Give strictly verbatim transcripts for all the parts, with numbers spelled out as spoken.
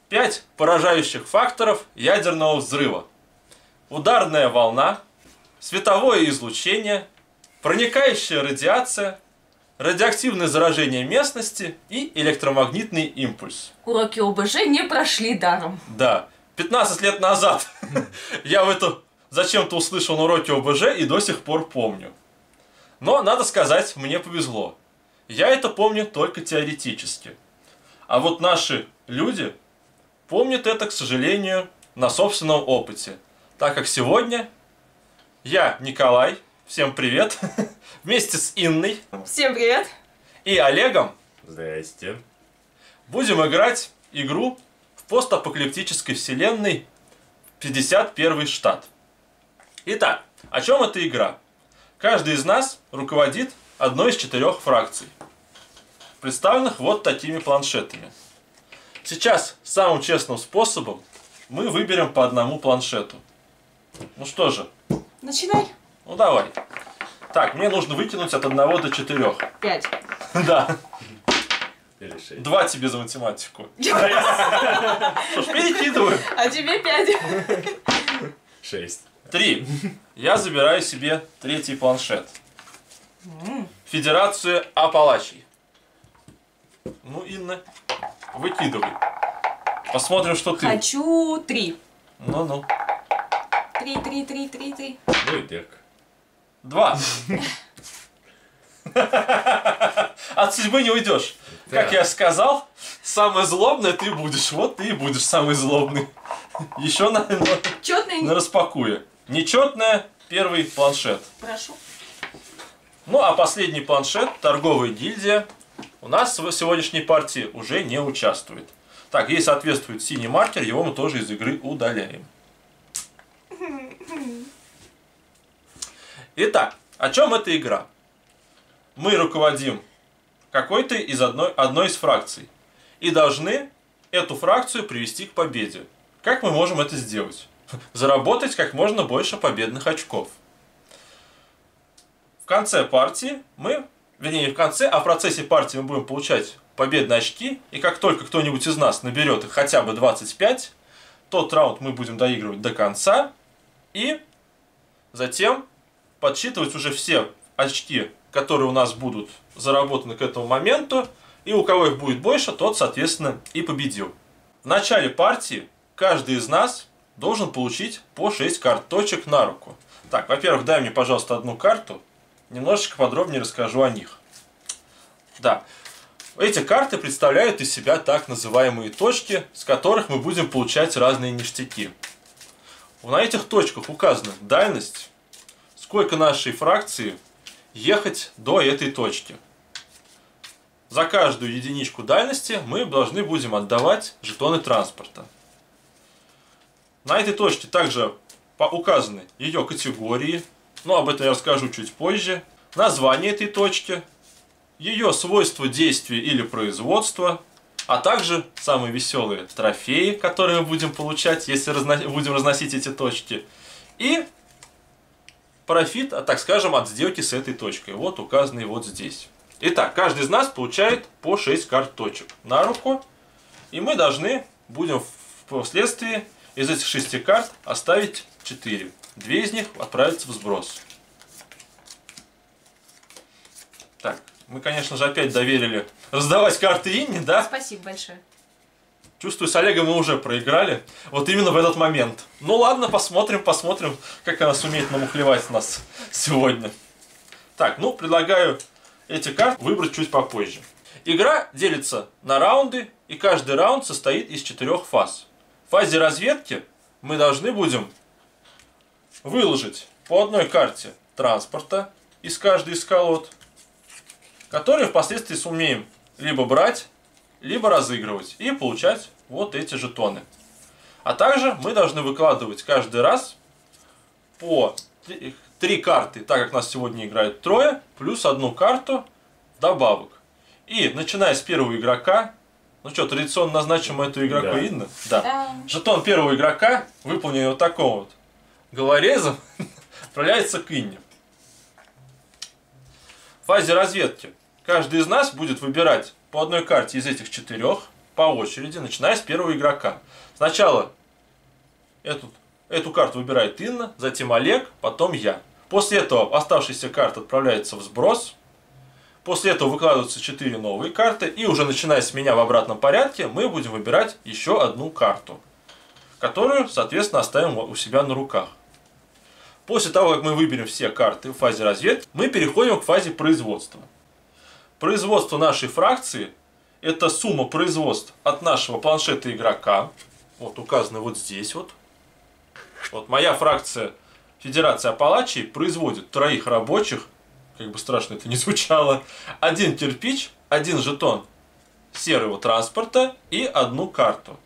Пять поражающих факторов ядерного взрыва. Ударная волна, световое излучение, проникающая радиация, радиоактивное заражение местности и электромагнитный импульс. Уроки ОБЖ не прошли даром. Да, пятнадцать лет назад я в это зачем-то услышал на уроке ОБЖ и до сих пор помню. Но, надо сказать, мне повезло. Я это помню только теоретически. А вот наши люди помнят это, к сожалению, на собственном опыте. Так как сегодня я, Николай, всем привет, вместе с Инной. Всем привет. И Олегом. Здрасте. Будем играть игру в постапокалиптической вселенной пятьдесят первый штат. Итак, о чем эта игра? Каждый из нас руководит одной из четырех фракций, представленных вот такими планшетами. Сейчас самым честным способом мы выберем по одному планшету. Ну что же? Начинай. Ну давай. Так, мне нужно вытянуть от одного до четырех. Пять. Да. Или шесть. Два тебе за математику. Что ж, перекидываю. А тебе пять. Шесть. Три. Я забираю себе третий планшет. Федерацию Апалачей. Ну, Инна, выкидывай. Посмотрим, что ты. Хочу три. Ну-ну. Три, три, три, три, три. Ну и Дерк. Два. От судьбы не уйдешь. Да. Как я сказал, самое злобное ты будешь. Вот ты и будешь самый злобный. Еще на, на, Четный. на распакуе. Нечетное, первый планшет. Прошу. Ну, а последний планшет, торговая гильдия, у нас в сегодняшней партии уже не участвует. Так, ей соответствует синий маркер, его мы тоже из игры удаляем. Итак, о чем эта игра? Мы руководим какой-то из одной, одной из фракций и должны эту фракцию привести к победе. Как мы можем это сделать? Заработать как можно больше победных очков. В конце партии мы, вернее не в конце, а в процессе партии мы будем получать победные очки, и как только кто-нибудь из нас наберет их хотя бы двадцать пять, тот раунд мы будем доигрывать до конца, и затем подсчитывать уже все очки, которые у нас будут заработаны к этому моменту, и у кого их будет больше, тот, соответственно, и победил. В начале партии каждый из нас должен получить по шесть карт точек на руку. Так, во-первых, дай мне, пожалуйста, одну карту. Немножечко подробнее расскажу о них. Да, эти карты представляют из себя так называемые точки, с которых мы будем получать разные ништяки. На этих точках указана дальность, сколько нашей фракции ехать до этой точки. За каждую единичку дальности мы должны будем отдавать жетоны транспорта. На этой точке также указаны ее категории, но об этом я расскажу чуть позже, название этой точки, ее свойства действия или производства, а также самые веселые трофеи, которые мы будем получать, если разно... будем разносить эти точки, и профит, а так скажем, от сделки с этой точкой, вот указанный вот здесь. Итак, каждый из нас получает по шесть карт точек на руку, и мы должны будем впоследствии из этих шести карт оставить четыре. Две из них отправятся в сброс. Так, мы, конечно же, опять доверили раздавать карты Инне, да? Спасибо большое. Чувствую, с Олегом мы уже проиграли. Вот именно в этот момент. Ну ладно, посмотрим, посмотрим, как она сумеет намухлевать нас сегодня. Так, ну, предлагаю эти карты выбрать чуть попозже. Игра делится на раунды, и каждый раунд состоит из четырех фаз. В фазе разведки мы должны будем выложить по одной карте транспорта из каждой из колод, которые впоследствии сумеем либо брать, либо разыгрывать и получать вот эти жетоны. А также мы должны выкладывать каждый раз по три карты, так как нас сегодня играет трое, плюс одну карту вдобавок. И начиная с первого игрока, ну что, традиционно назначим эту игроку Да. Инна? Да. Да. Жетон первого игрока, выполненный вот таком вот головорезом, отправляется к Инне. В фазе разведки каждый из нас будет выбирать по одной карте из этих четырех по очереди, начиная с первого игрока. Сначала эту, эту карту выбирает Инна, затем Олег, потом я. После этого оставшиеся карты отправляются в сброс. После этого выкладываются четыре новые карты. И уже начиная с меня в обратном порядке, мы будем выбирать еще одну карту, которую, соответственно, оставим у себя на руках. После того, как мы выберем все карты в фазе разведки, мы переходим к фазе производства. Производство нашей фракции – это сумма производств от нашего планшета игрока. Вот указано вот здесь вот. Вот моя фракция Федерация Апалачии производит троих рабочих, как бы страшно это ни звучало, один кирпич, один жетон серого транспорта и одну карту.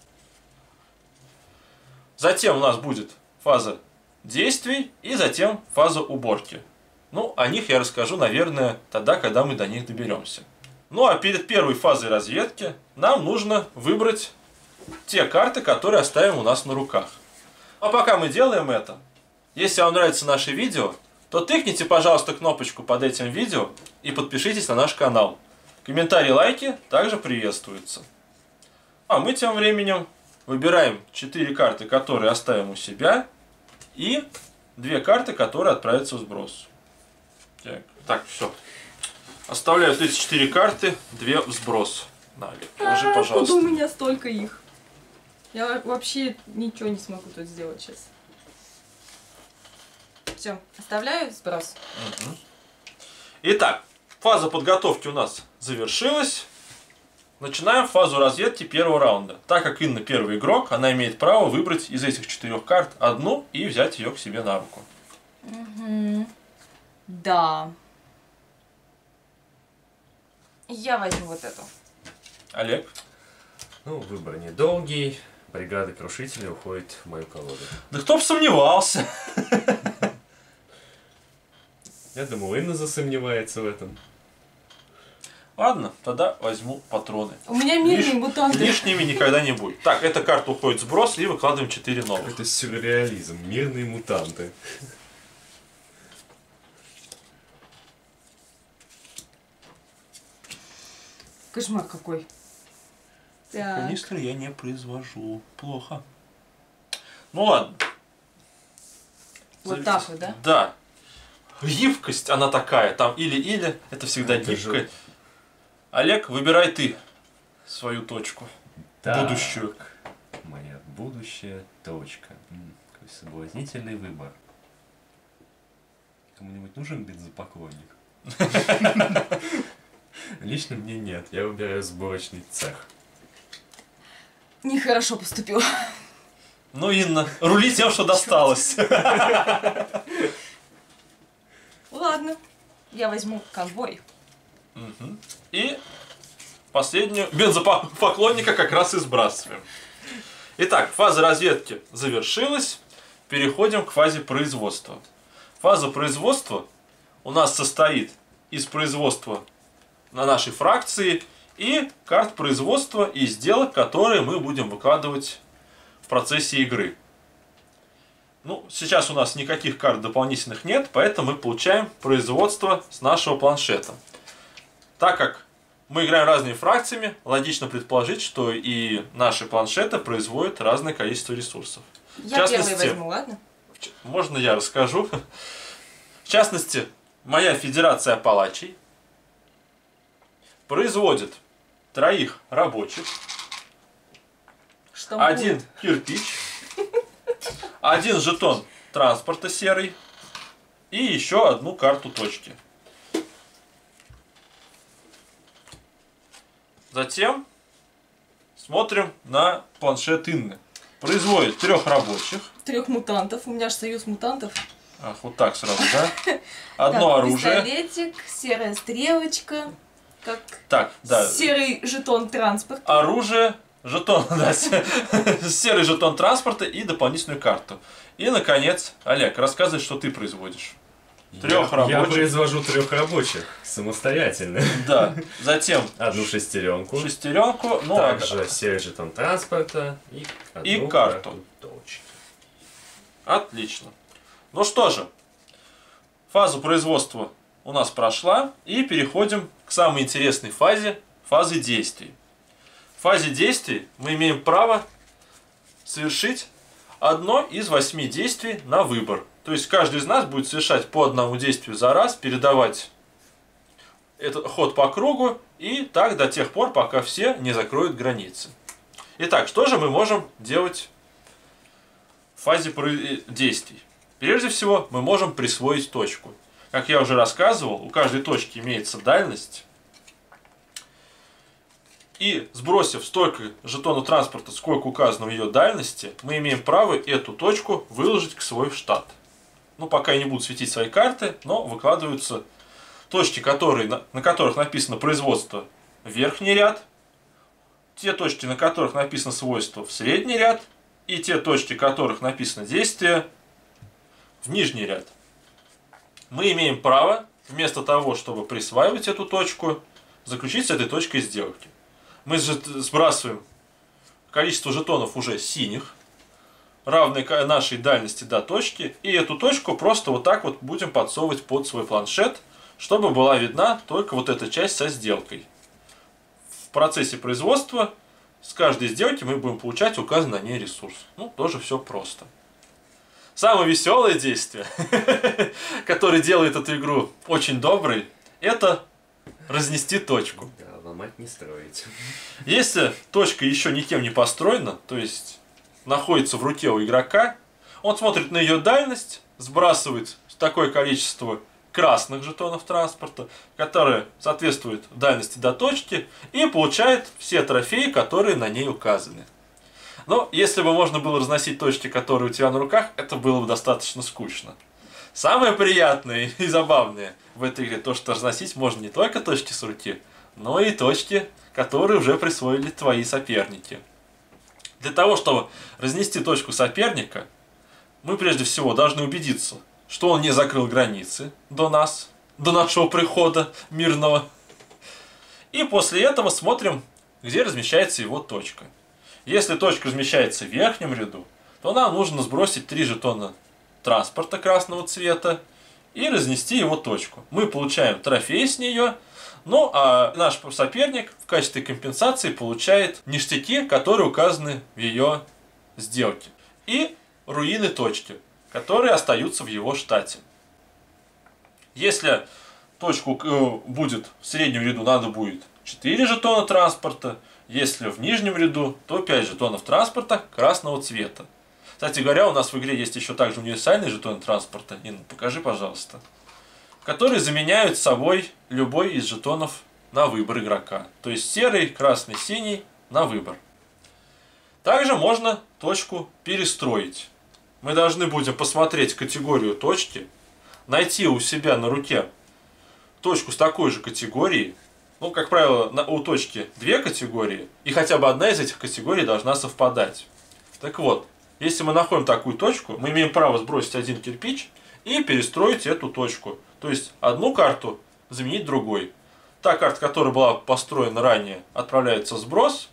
Затем у нас будет фаза действий и затем фаза уборки. Ну, о них я расскажу, наверное, тогда, когда мы до них доберемся. Ну, а перед первой фазой разведки нам нужно выбрать те карты, которые оставим у нас на руках. А пока мы делаем это, если вам нравится наше видео, то тыкните, пожалуйста, кнопочку под этим видео и подпишитесь на наш канал. Комментарии, лайки также приветствуются. А мы тем временем выбираем четыре карты, которые оставим у себя, и две карты, которые отправятся в сброс. Так, так, все. Оставляю эти четыре карты, две в сброс. На, Олег, положи, пожалуйста. Откуда у меня столько их? Я вообще ничего не смогу тут сделать сейчас. Все, оставляю сброс. Угу. Итак, фаза подготовки у нас завершилась. Начинаем фазу разведки первого раунда. Так как Инна первый игрок, она имеет право выбрать из этих четырех карт одну и взять ее к себе на руку. Угу. Да. Я возьму вот эту. Олег? Ну, выбор недолгий. Бригада крушителей уходит в мою колоду. Да кто бы сомневался. Я думал, Инна засомневается в этом. Ладно, тогда возьму патроны. У меня мирные Лиш... мутанты. Лишними никогда не будет. Так, эта карта уходит в сброс и выкладываем четыре новых. Это сюрреализм. Мирные мутанты. Кошмар какой. Так. Канистры я не произвожу. Плохо. Ну ладно. Вот так вот, да? Да. Гибкость, она такая. Там или-или. Это всегда Это гибкая. же... Олег, выбирай ты свою точку. Так. Будущую. Моя будущая точка. М, какой соблазнительный выбор. Кому-нибудь нужен бензопоклонник? Лично мне нет. Я выбираю сборочный цех. Нехорошо поступил. Ну, Инна, рули тем, что досталось. Ладно, я возьму конвой. Угу. И последнюю бензопоклонника как раз и сбрасываем. Итак, фаза разведки завершилась. Переходим к фазе производства. Фаза производства у нас состоит из производства на нашей фракции и карт производства и сделок, которые мы будем выкладывать в процессе игры. Ну, сейчас у нас никаких карт дополнительных нет, поэтому мы получаем производство с нашего планшета. Так как мы играем разными фракциями, логично предположить, что и наши планшеты производят разное количество ресурсов. Я первый возьму, ладно? Можно я расскажу? В частности, моя Федерация Апалачей производит троих рабочих, Что один будет? кирпич, один жетон транспорта серый и еще одну карту точки. Затем смотрим на планшет Инны. Производит трех рабочих. Трех мутантов. У меня же союз мутантов. Ах, вот так сразу, да? Одно Так, оружие. пистолетик, серая стрелочка, как Так, да. серый жетон транспорта. Оружие, жетон, да, серый жетон транспорта и дополнительную карту. И, наконец, Олег, рассказывай, что ты производишь. Трех я, рабочих. Я произвожу трех рабочих самостоятельно. Да. Затем Одну шестеренку. шестеренку, ну, Также а- серый жетон транспорта и, И одну карту. точки. Отлично. Ну что же, фаза производства у нас прошла, и переходим к самой интересной фазе, фазе действий. В фазе действий мы имеем право совершить одно из восьми действий на выбор. То есть каждый из нас будет совершать по одному действию за раз, передавать этот ход по кругу, и так до тех пор, пока все не закроют границы. Итак, что же мы можем делать в фазе действий? Прежде всего, мы можем присвоить точку. Как я уже рассказывал, у каждой точки имеется дальность. И сбросив столько жетонов транспорта, сколько указано в ее дальности, мы имеем право эту точку выложить к свой штат. Ну, пока я не буду светить свои карты, но выкладываются точки, которые, на, на которых написано производство в верхний ряд, те точки, на которых написано свойство в средний ряд, и те точки, на которых написано действие в нижний ряд. Мы имеем право, вместо того, чтобы присваивать эту точку, заключить с этой точкой сделки. Мы сбрасываем количество жетонов уже синих, равное нашей дальности до точки, и эту точку просто вот так вот будем подсовывать под свой планшет, чтобы была видна только вот эта часть со сделкой. В процессе производства с каждой сделки мы будем получать указанный на ней ресурс. Ну, тоже все просто. Самое веселое действие, которое делает эту игру очень доброй, это разнести точку. Да, ломать не строить. Если точка еще никем не построена, то есть находится в руке у игрока, он смотрит на ее дальность, сбрасывает такое количество красных жетонов транспорта, которые соответствуют дальности до точки, и получает все трофеи, которые на ней указаны. Но если бы можно было разносить точки, которые у тебя на руках, это было бы достаточно скучно. Самое приятное и забавное в этой игре то, что разносить можно не только точки с руки, но и точки, которые уже присвоили твои соперники. Для того, чтобы разнести точку соперника, мы прежде всего должны убедиться, что он не закрыл границы до нас, до нашего прихода мирного. И после этого смотрим, где размещается его точка. Если точка размещается в верхнем ряду, то нам нужно сбросить три жетона транспорта красного цвета и разнести его точку. Мы получаем трофей с нее, ну а наш соперник в качестве компенсации получает ништяки, которые указаны в ее сделке. И руины точки, которые остаются в его штате. Если точку будет в среднем ряду, надо будет четыре жетона транспорта. Если в нижнем ряду, то пять жетонов транспорта красного цвета. Кстати говоря, у нас в игре есть еще также универсальные жетоны транспорта. Инна, покажи, пожалуйста. Которые заменяют собой любой из жетонов на выбор игрока. То есть серый, красный, синий на выбор. Также можно точку перестроить. Мы должны будем посмотреть категорию точки, найти у себя на руке точку с такой же категорией. Ну, как правило, у точки две категории, и хотя бы одна из этих категорий должна совпадать. Так вот, если мы находим такую точку, мы имеем право сбросить один кирпич и перестроить эту точку. То есть одну карту заменить другой. Та карта, которая была построена ранее, отправляется в сброс,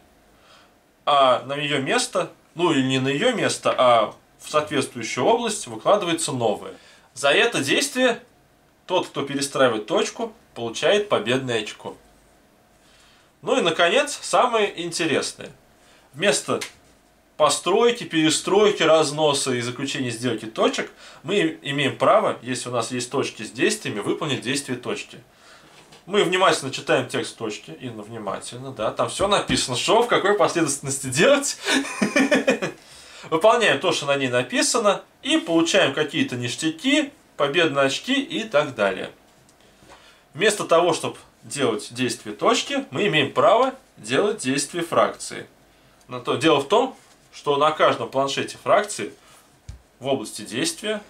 а на ее место, ну или не на ее место, а в соответствующую область выкладывается новая. За это действие тот, кто перестраивает точку, получает победное очко. Ну и, наконец, самое интересное. Вместо постройки, перестройки, разноса и заключения сделки точек, мы имеем право, если у нас есть точки с действиями, выполнить действие точки. Мы внимательно читаем текст точки, Инна, внимательно, да, там все написано, что в какой последовательности делать. Выполняем то, что на ней написано, и получаем какие-то ништяки, победные очки и так далее. Вместо того, чтобы делать действие точки, мы имеем право делать действие фракции. Но то, дело в том, что на каждом планшете фракции в области действия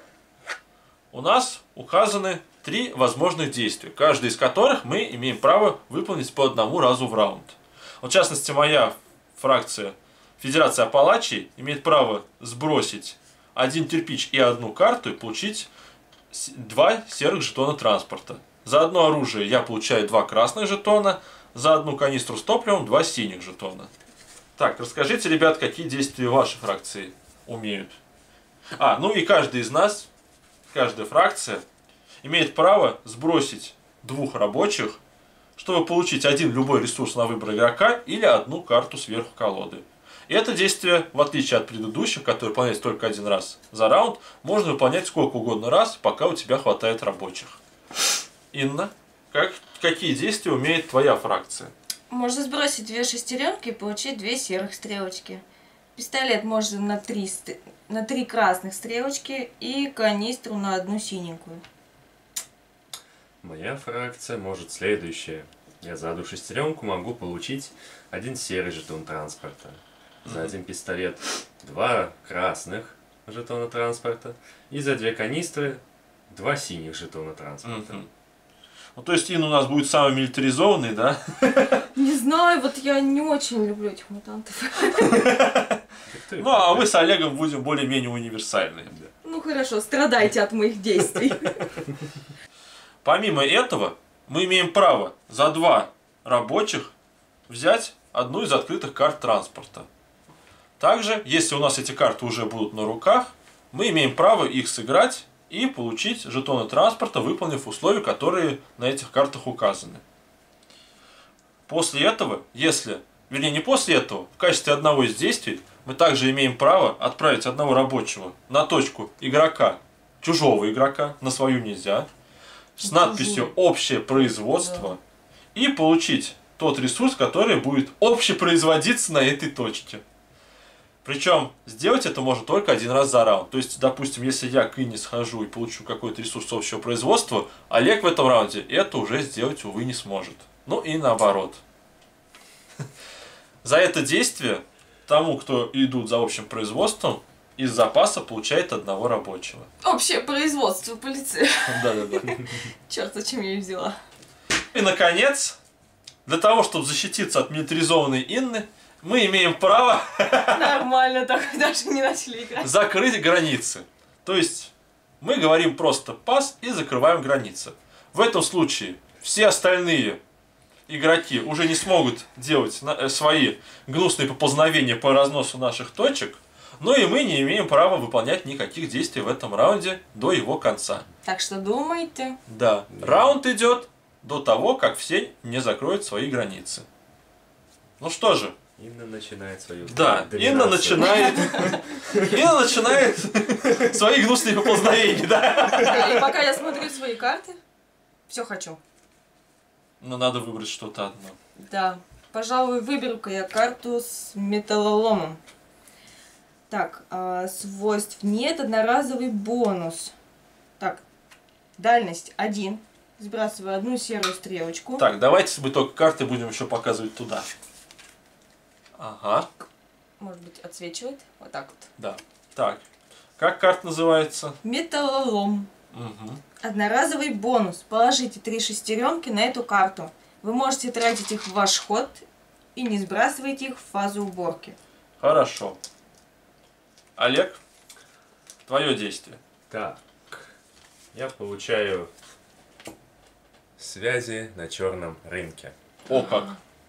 у нас указаны три возможных действия, каждый из которых мы имеем право выполнить по одному разу в раунд. Вот, в частности, моя фракция Федерация Апалачей имеет право сбросить один кирпич и одну карту и получить два серых жетона транспорта. За одно оружие я получаю два красных жетона, за одну канистру с топливом два синих жетона. Так, расскажите, ребят, какие действия ваши фракции умеют. А, ну и каждый из нас, каждая фракция имеет право сбросить двух рабочих чтобы получить один любой ресурс на выбор игрока или одну карту сверху колоды. И это действие, в отличие от предыдущих, которые выполняются только один раз за раунд, можно выполнять сколько угодно раз, пока у тебя хватает рабочих. Инна, как, какие действия умеет твоя фракция? Можно сбросить две шестеренки и получить две серых стрелочки. Пистолет можно на три, на три красных стрелочки и канистру на одну синенькую. Моя фракция может следующее. Я за одну шестеренку могу получить один серый жетон транспорта. За один пистолет два красных жетона транспорта. И за две канистры два синих жетона транспорта. Mm-hmm. Ну, то есть Инна у нас будет самый милитаризованный, да? Не знаю, вот я не очень люблю этих мутантов. Ну, а мы с Олегом будем более-менее универсальные. Ну хорошо, страдайте от моих действий. Помимо этого, мы имеем право за два рабочих взять одну из открытых карт транспорта. Также, если у нас эти карты уже будут на руках, мы имеем право их сыграть и получить жетоны транспорта, выполнив условия, которые на этих картах указаны. После этого, если, вернее не после этого, в качестве одного из действий, мы также имеем право отправить одного рабочего на точку игрока, чужого игрока, на свою нельзя, с надписью «Общее производство» и получить тот ресурс, который будет общепроизводиться на этой точке. Причем сделать это можно только один раз за раунд. То есть, допустим, если я к Инне схожу и получу какой-то ресурс общего производства, Олег в этом раунде это уже сделать, увы, не сможет. Ну и наоборот. За это действие тому, кто идут за общим производством, из запаса получает одного рабочего. Общее производство полиции. Да-да-да. Черт, зачем я ее взяла? И, наконец, для того, чтобы защититься от милитаризованной Инны, мы имеем право Нормально, так даже не начали играть. закрыть границы. То есть мы говорим просто пас и закрываем границы. В этом случае все остальные игроки уже не смогут делать свои гнусные поползновения по разносу наших точек, но и мы не имеем права выполнять никаких действий в этом раунде до его конца. Так что думайте. Да, раунд идет до того, как все не закроют свои границы. Ну что же. Инна начинает свою Да, Инна начинает, Инна начинает свои гнусные поползновения, да. И пока я смотрю свои карты, все хочу. Но надо выбрать что-то одно. Да, пожалуй, выберу-ка я карту с металлоломом. Так, э, свойств нет, одноразовый бонус. Так, дальность один. Сбрасываю одну серую стрелочку. Так, давайте мы только карты будем еще показывать туда. Ага. Может быть, отсвечивает? Вот так вот. Да. Так, как карта называется? Металлолом. Угу. Одноразовый бонус. Положите три шестеренки на эту карту. Вы можете тратить их в ваш ход и не сбрасывайте их в фазу уборки. Хорошо. Олег, твое действие. Так, я получаю связи на черном рынке. О, как.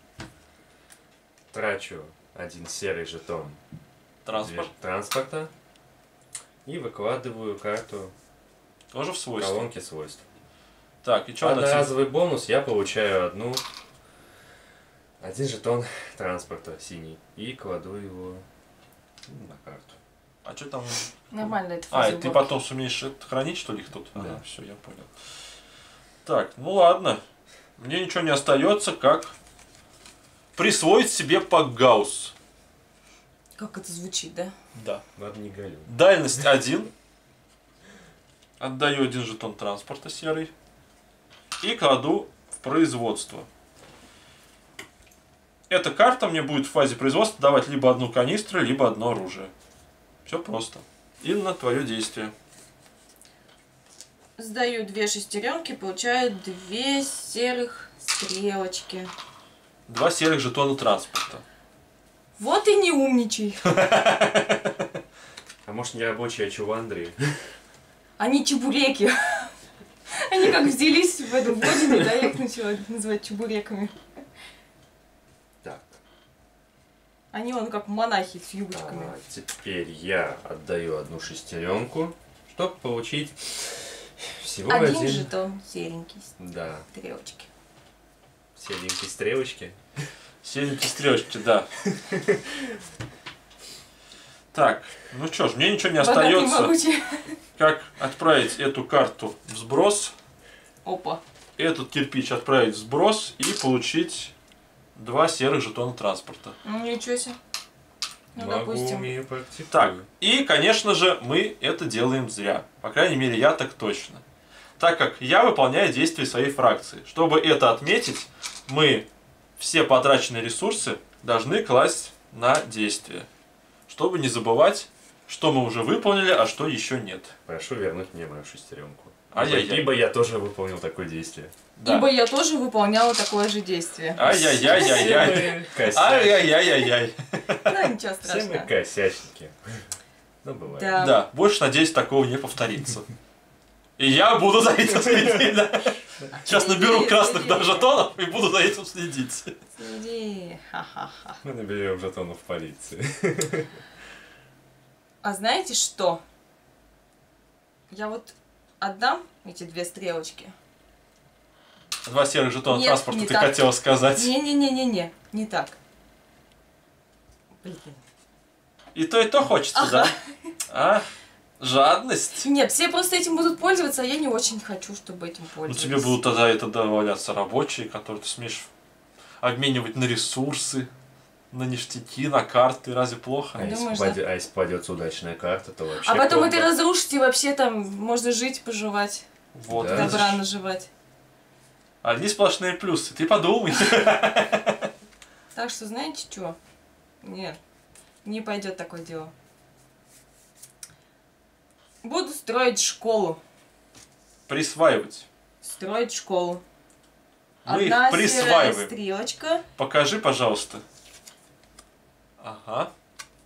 Трачу один серый жетон Транспорт. транспорта и выкладываю карту Тоже в свойстве. колонки свойств. Так, и что она тебе? Одноразовый бонус я получаю одну один жетон транспорта синий и кладу его на карту. А что там? Нормально это А, фаза и ты уборки. потом сумеешь это хранить, что ли, их тут? Да. Ага, все, я понял. Так, ну ладно. Мне ничего не остается, как присвоить себе Пакгаус. Как это звучит, да? Да. Ладно, не галю. Дальность один. Отдаю один жетон транспорта серый. И кладу в производство. Эта карта мне будет в фазе производства давать либо одну канистру, либо одно оружие. Все просто. Инна, твое действие. Сдаю две шестеренки, получаю две серых стрелочки. Два серых жетона транспорта. Вот и не умничай. А может не рабочий, а чувандри? Они чебуреки. Они как взялись в этом водине, да, я их начала называть чебуреками. Так. Они вон как монахи с юбочками. А, теперь я отдаю одну шестеренку, чтобы получить всего Один один. жетон серенький, Да. стрелочки. Серенькие стрелочки. Серенькие стрелочки, да. Так, ну что ж, мне ничего не остается, как отправить эту карту в сброс. Опа. Этот кирпич отправить в сброс и получить два серых жетона транспорта. Ну ничего себе. Ну, Могу, допустим. умею, практикую. Так, и, конечно же, мы это делаем зря. По крайней мере, я так точно. Так как я выполняю действия своей фракции. Чтобы это отметить, мы все потраченные ресурсы должны класть на действие. Чтобы не забывать, что мы уже выполнили, а что еще нет. Прошу вернуть мне мою шестеренку. Ай-яй-яй. Ибо я тоже выполнил такое действие. Да. Ибо я тоже выполняла такое же действие. Ай-яй-яй-яй-яй. Все Ай-яй-яй-яй-яй. Ну, ничего мы страшного. косячники. Ну, бывает. Да. Да, больше, надеюсь, такого не повторится. И я буду за этим следить. Да. Сейчас наберу Следи, красных следи. жетонов и буду за этим следить. Смотри. Ха-ха-ха. Мы наберем жетонов полиции. А знаете что? Я вот отдам эти две стрелочки. Два серых жетона Нет, транспорта не ты так. хотела сказать. Не-не-не-не-не, не так. Блин. И то, и то хочется, Ага. да? А? Жадность. Нет, все просто этим будут пользоваться, а я не очень хочу, чтобы этим Ну, пользовались. тебе будут тогда это добавляться рабочие, которые ты смеешь обменивать на ресурсы, на ништяки, на карты. Разве плохо? А если, Думаешь, попадет- а если попадется удачная карта, то вообще А потом комбо. это разрушите, и вообще там можно жить, поживать, Вот, Да. видишь? добра наживать. Одни сплошные плюсы. Ты подумай. Так что знаете что? Нет, не пойдет такое дело. Буду строить школу. Присваивать. Строить школу. Мы их Одна серая присваиваем. стрелочка. Покажи, пожалуйста. Ага.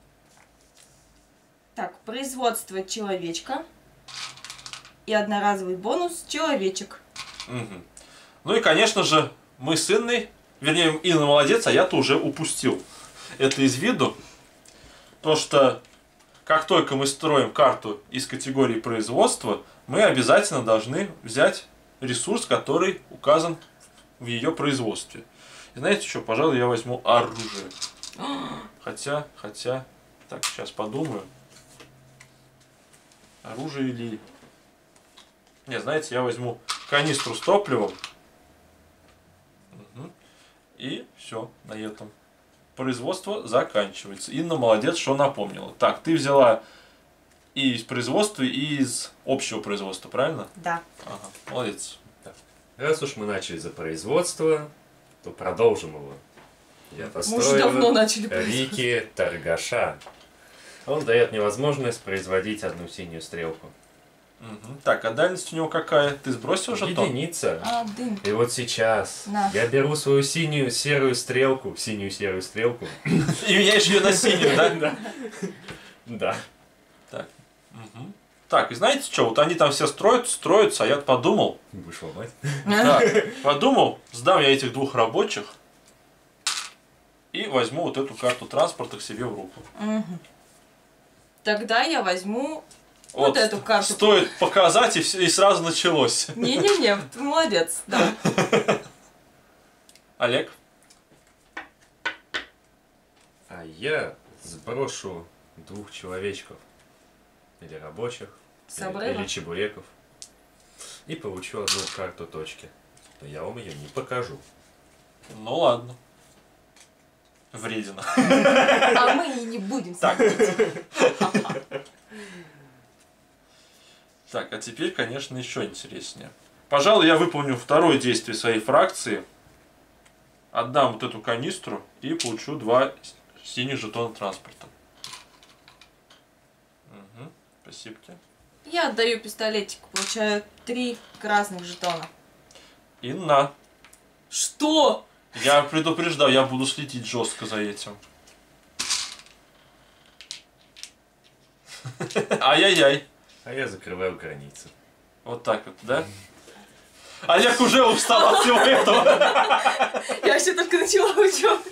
Так, производство человечка. И одноразовый бонус человечек. Мгм. Ну и, конечно же, мы с Инной, вернее, Инна молодец, а я-то уже упустил это из виду. То, что как только мы строим карту из категории производства, мы обязательно должны взять ресурс, который указан в ее производстве. И знаете что, пожалуй, я возьму оружие. Хотя, хотя, так, сейчас подумаю. Оружие или... Не, знаете, я возьму канистру с топливом. Мгм. И все на этом. Производство заканчивается. Инна молодец, что напомнила. Так, ты взяла и из производства, и из общего производства, правильно? Да. Ага, молодец. Раз уж мы начали за производство, то продолжим его. Я Мы уже давно построил начали производство. Рики Торгаша. Он дает мне возможность производить одну синюю стрелку. Мгм. Так, а дальность у него какая? Ты сбросил жетон? Единица. А, дым. И вот сейчас На. я беру свою синюю серую стрелку, синюю серую стрелку. И меняешь ее на синюю, да? Да. Да. Так. Мгм. Так, и знаете что? Вот они там все строят, строятся, а я подумал, Будешь ломать? так, подумал, сдам я этих двух рабочих и возьму вот эту карту транспорта к себе в руку. Мгм. Тогда я возьму вот эту карту. Стоит показать, и, все, и сразу началось. Не-не-не, ты молодец, да. Олег? А я сброшу двух человечков. Или рабочих. С Или, обрыва? или чебуреков. И получу одну карту точки. Но я вам ее не покажу. Ну ладно. Вредина. А мы и не будем Так. смотреть. Так, а теперь, конечно, еще интереснее. Пожалуй, я выполню второе действие своей фракции. Отдам вот эту канистру и получу два синих жетона транспорта. Угу. Спасибо. Я отдаю пистолетик, получаю три красных жетона. Инна, Что? я предупреждал, я буду следить жестко за этим. Ай-яй-яй. А я закрываю границы. Вот так вот, да? Олег уже устал от всего этого. Я еще только начала учебу.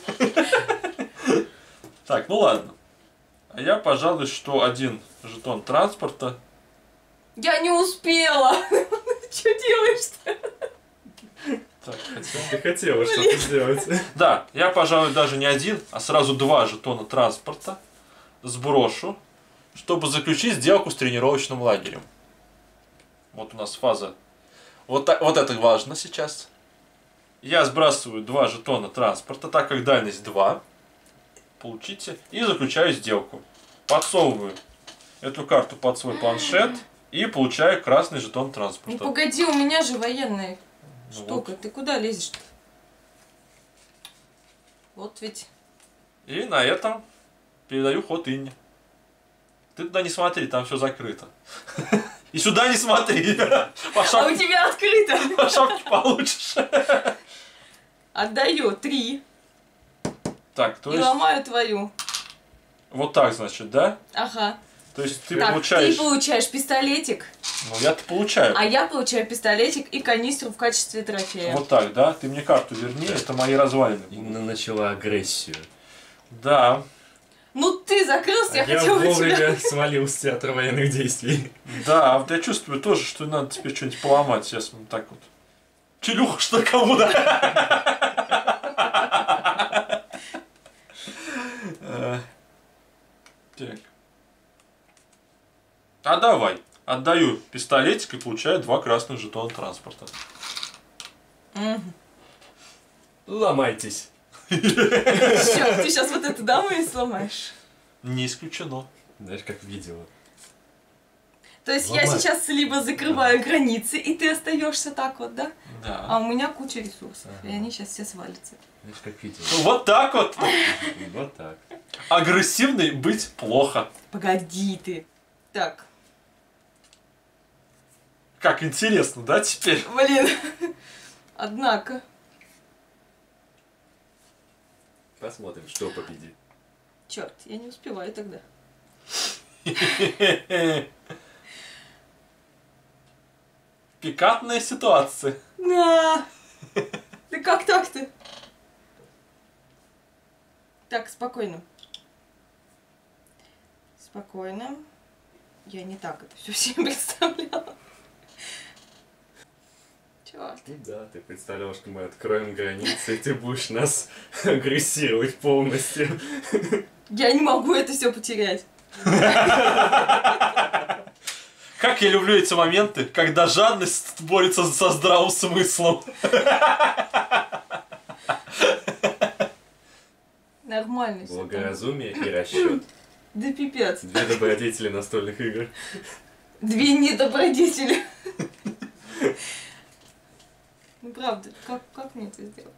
Так, ну ладно. А я, пожалуй, что один жетон транспорта. Я не успела. Что делаешь-то? Так, хотя... Ты хотела что-то сделать. Да, я, пожалуй, даже не один, а сразу два жетона транспорта сброшу, чтобы заключить сделку с тренировочным лагерем. Вот у нас фаза. Вот, так, вот это важно сейчас. Я сбрасываю два жетона транспорта, так как дальность два. Получите. И заключаю сделку. Подсовываю эту карту под свой планшет и получаю красный жетон Ну транспорта. погоди, у меня же военная Ну штука. вот. Ты куда лезешь-то? Вот ведь. И на этом передаю ход Инне. Ты туда не смотри, там все закрыто. И сюда не смотри. По А у шапке, тебя открыто. по шапке получишь. Отдаю три. Так, то И есть ломаю твою. вот так, значит, да? Ага. То есть ты Так, получаешь... ты получаешь пистолетик, Ну, я-то получаю. а я получаю пистолетик и канистру в качестве трофея. Вот так, да? Ты мне карту верни, это мои развалины будут. Инна начала агрессию. Да, Ну ты закрылся, я А я хотела у тебя. вовремя свалил с театра военных действий. да, вот я чувствую тоже, что надо теперь что-нибудь поломать. Сейчас вот так вот. Челюха, что кому, да? Э, Так. А давай. Отдаю пистолетик и получаю два красных жетона транспорта. Мгм. Ломайтесь. Всё, ты сейчас вот эту даму и сломаешь. Не исключено. Знаешь, как в видео. То есть я Ломай. сейчас либо закрываю границы, и ты остаешься так вот, да? Да. А у меня куча ресурсов, и Ага. они сейчас все свалятся. Знаешь, как в видео. Ну, вот так вот. Вот так. Агрессивный быть плохо. Погоди ты. Так, Как интересно, да, теперь? блин. Однако. Посмотрим, что победит. Черт, я не успеваю тогда. Пикантная ситуация. На! Да как так-то? Так, спокойно. Спокойно. Я не так это все себе представляла. Черт. Ну да, ты представлял, что мы откроем границы, и ты будешь нас агрессировать полностью. Я не могу это все потерять. Как я люблю эти моменты, когда жадность борется со здравым смыслом. Нормально все. Благоразумие и расчет. Да пипец. Две добродетели настольных игр. Две недобродетели. Ну правда, как, как мне это сделать?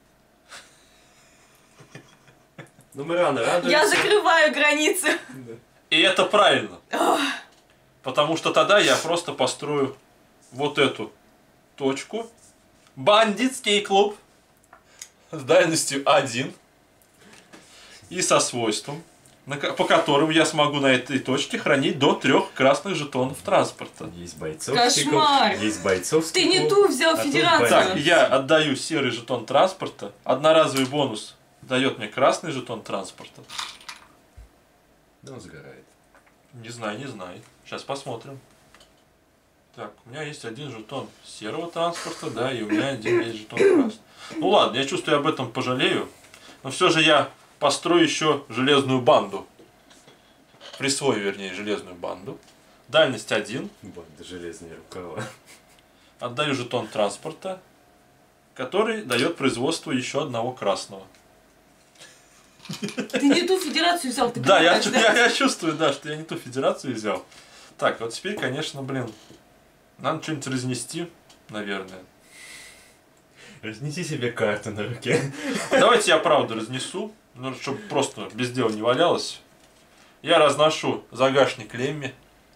Ну мы рано радуемся. Я закрываю границы. Да. И это правильно. Потому что тогда я просто построю вот эту точку. Бандитский клуб с дальностью один. И со свойством, на ко- по которым я смогу на этой точке хранить до трех красных жетонов транспорта. Есть бойцовский Кошмар. клуб, есть бойцовский Ты не клуб, ту взял а тут федерацию. Так, бойцовский. я отдаю серый жетон транспорта. Одноразовый бонус дает мне красный жетон транспорта. Да он сгорает. Не знаю, не знаю. Сейчас посмотрим. Так, у меня есть один жетон серого транспорта, да, и у меня один есть жетон красный. Ну ладно, я чувствую, я об этом пожалею. Но все же я построю еще железную банду. Присвою, вернее, железную банду. Дальность один. Банда железные рукава. Отдаю жетон транспорта, который дает производство еще одного красного. Ты не ту федерацию взял, ты Да, я, понимаешь, чу- да? я, я чувствую, да, что я не ту федерацию взял. Так, вот теперь, конечно, блин, надо что-нибудь разнести, наверное. Разнеси себе карту на руке. Давайте я правда разнесу, ну, чтобы просто без дела не валялось. Я разношу загашник Лемми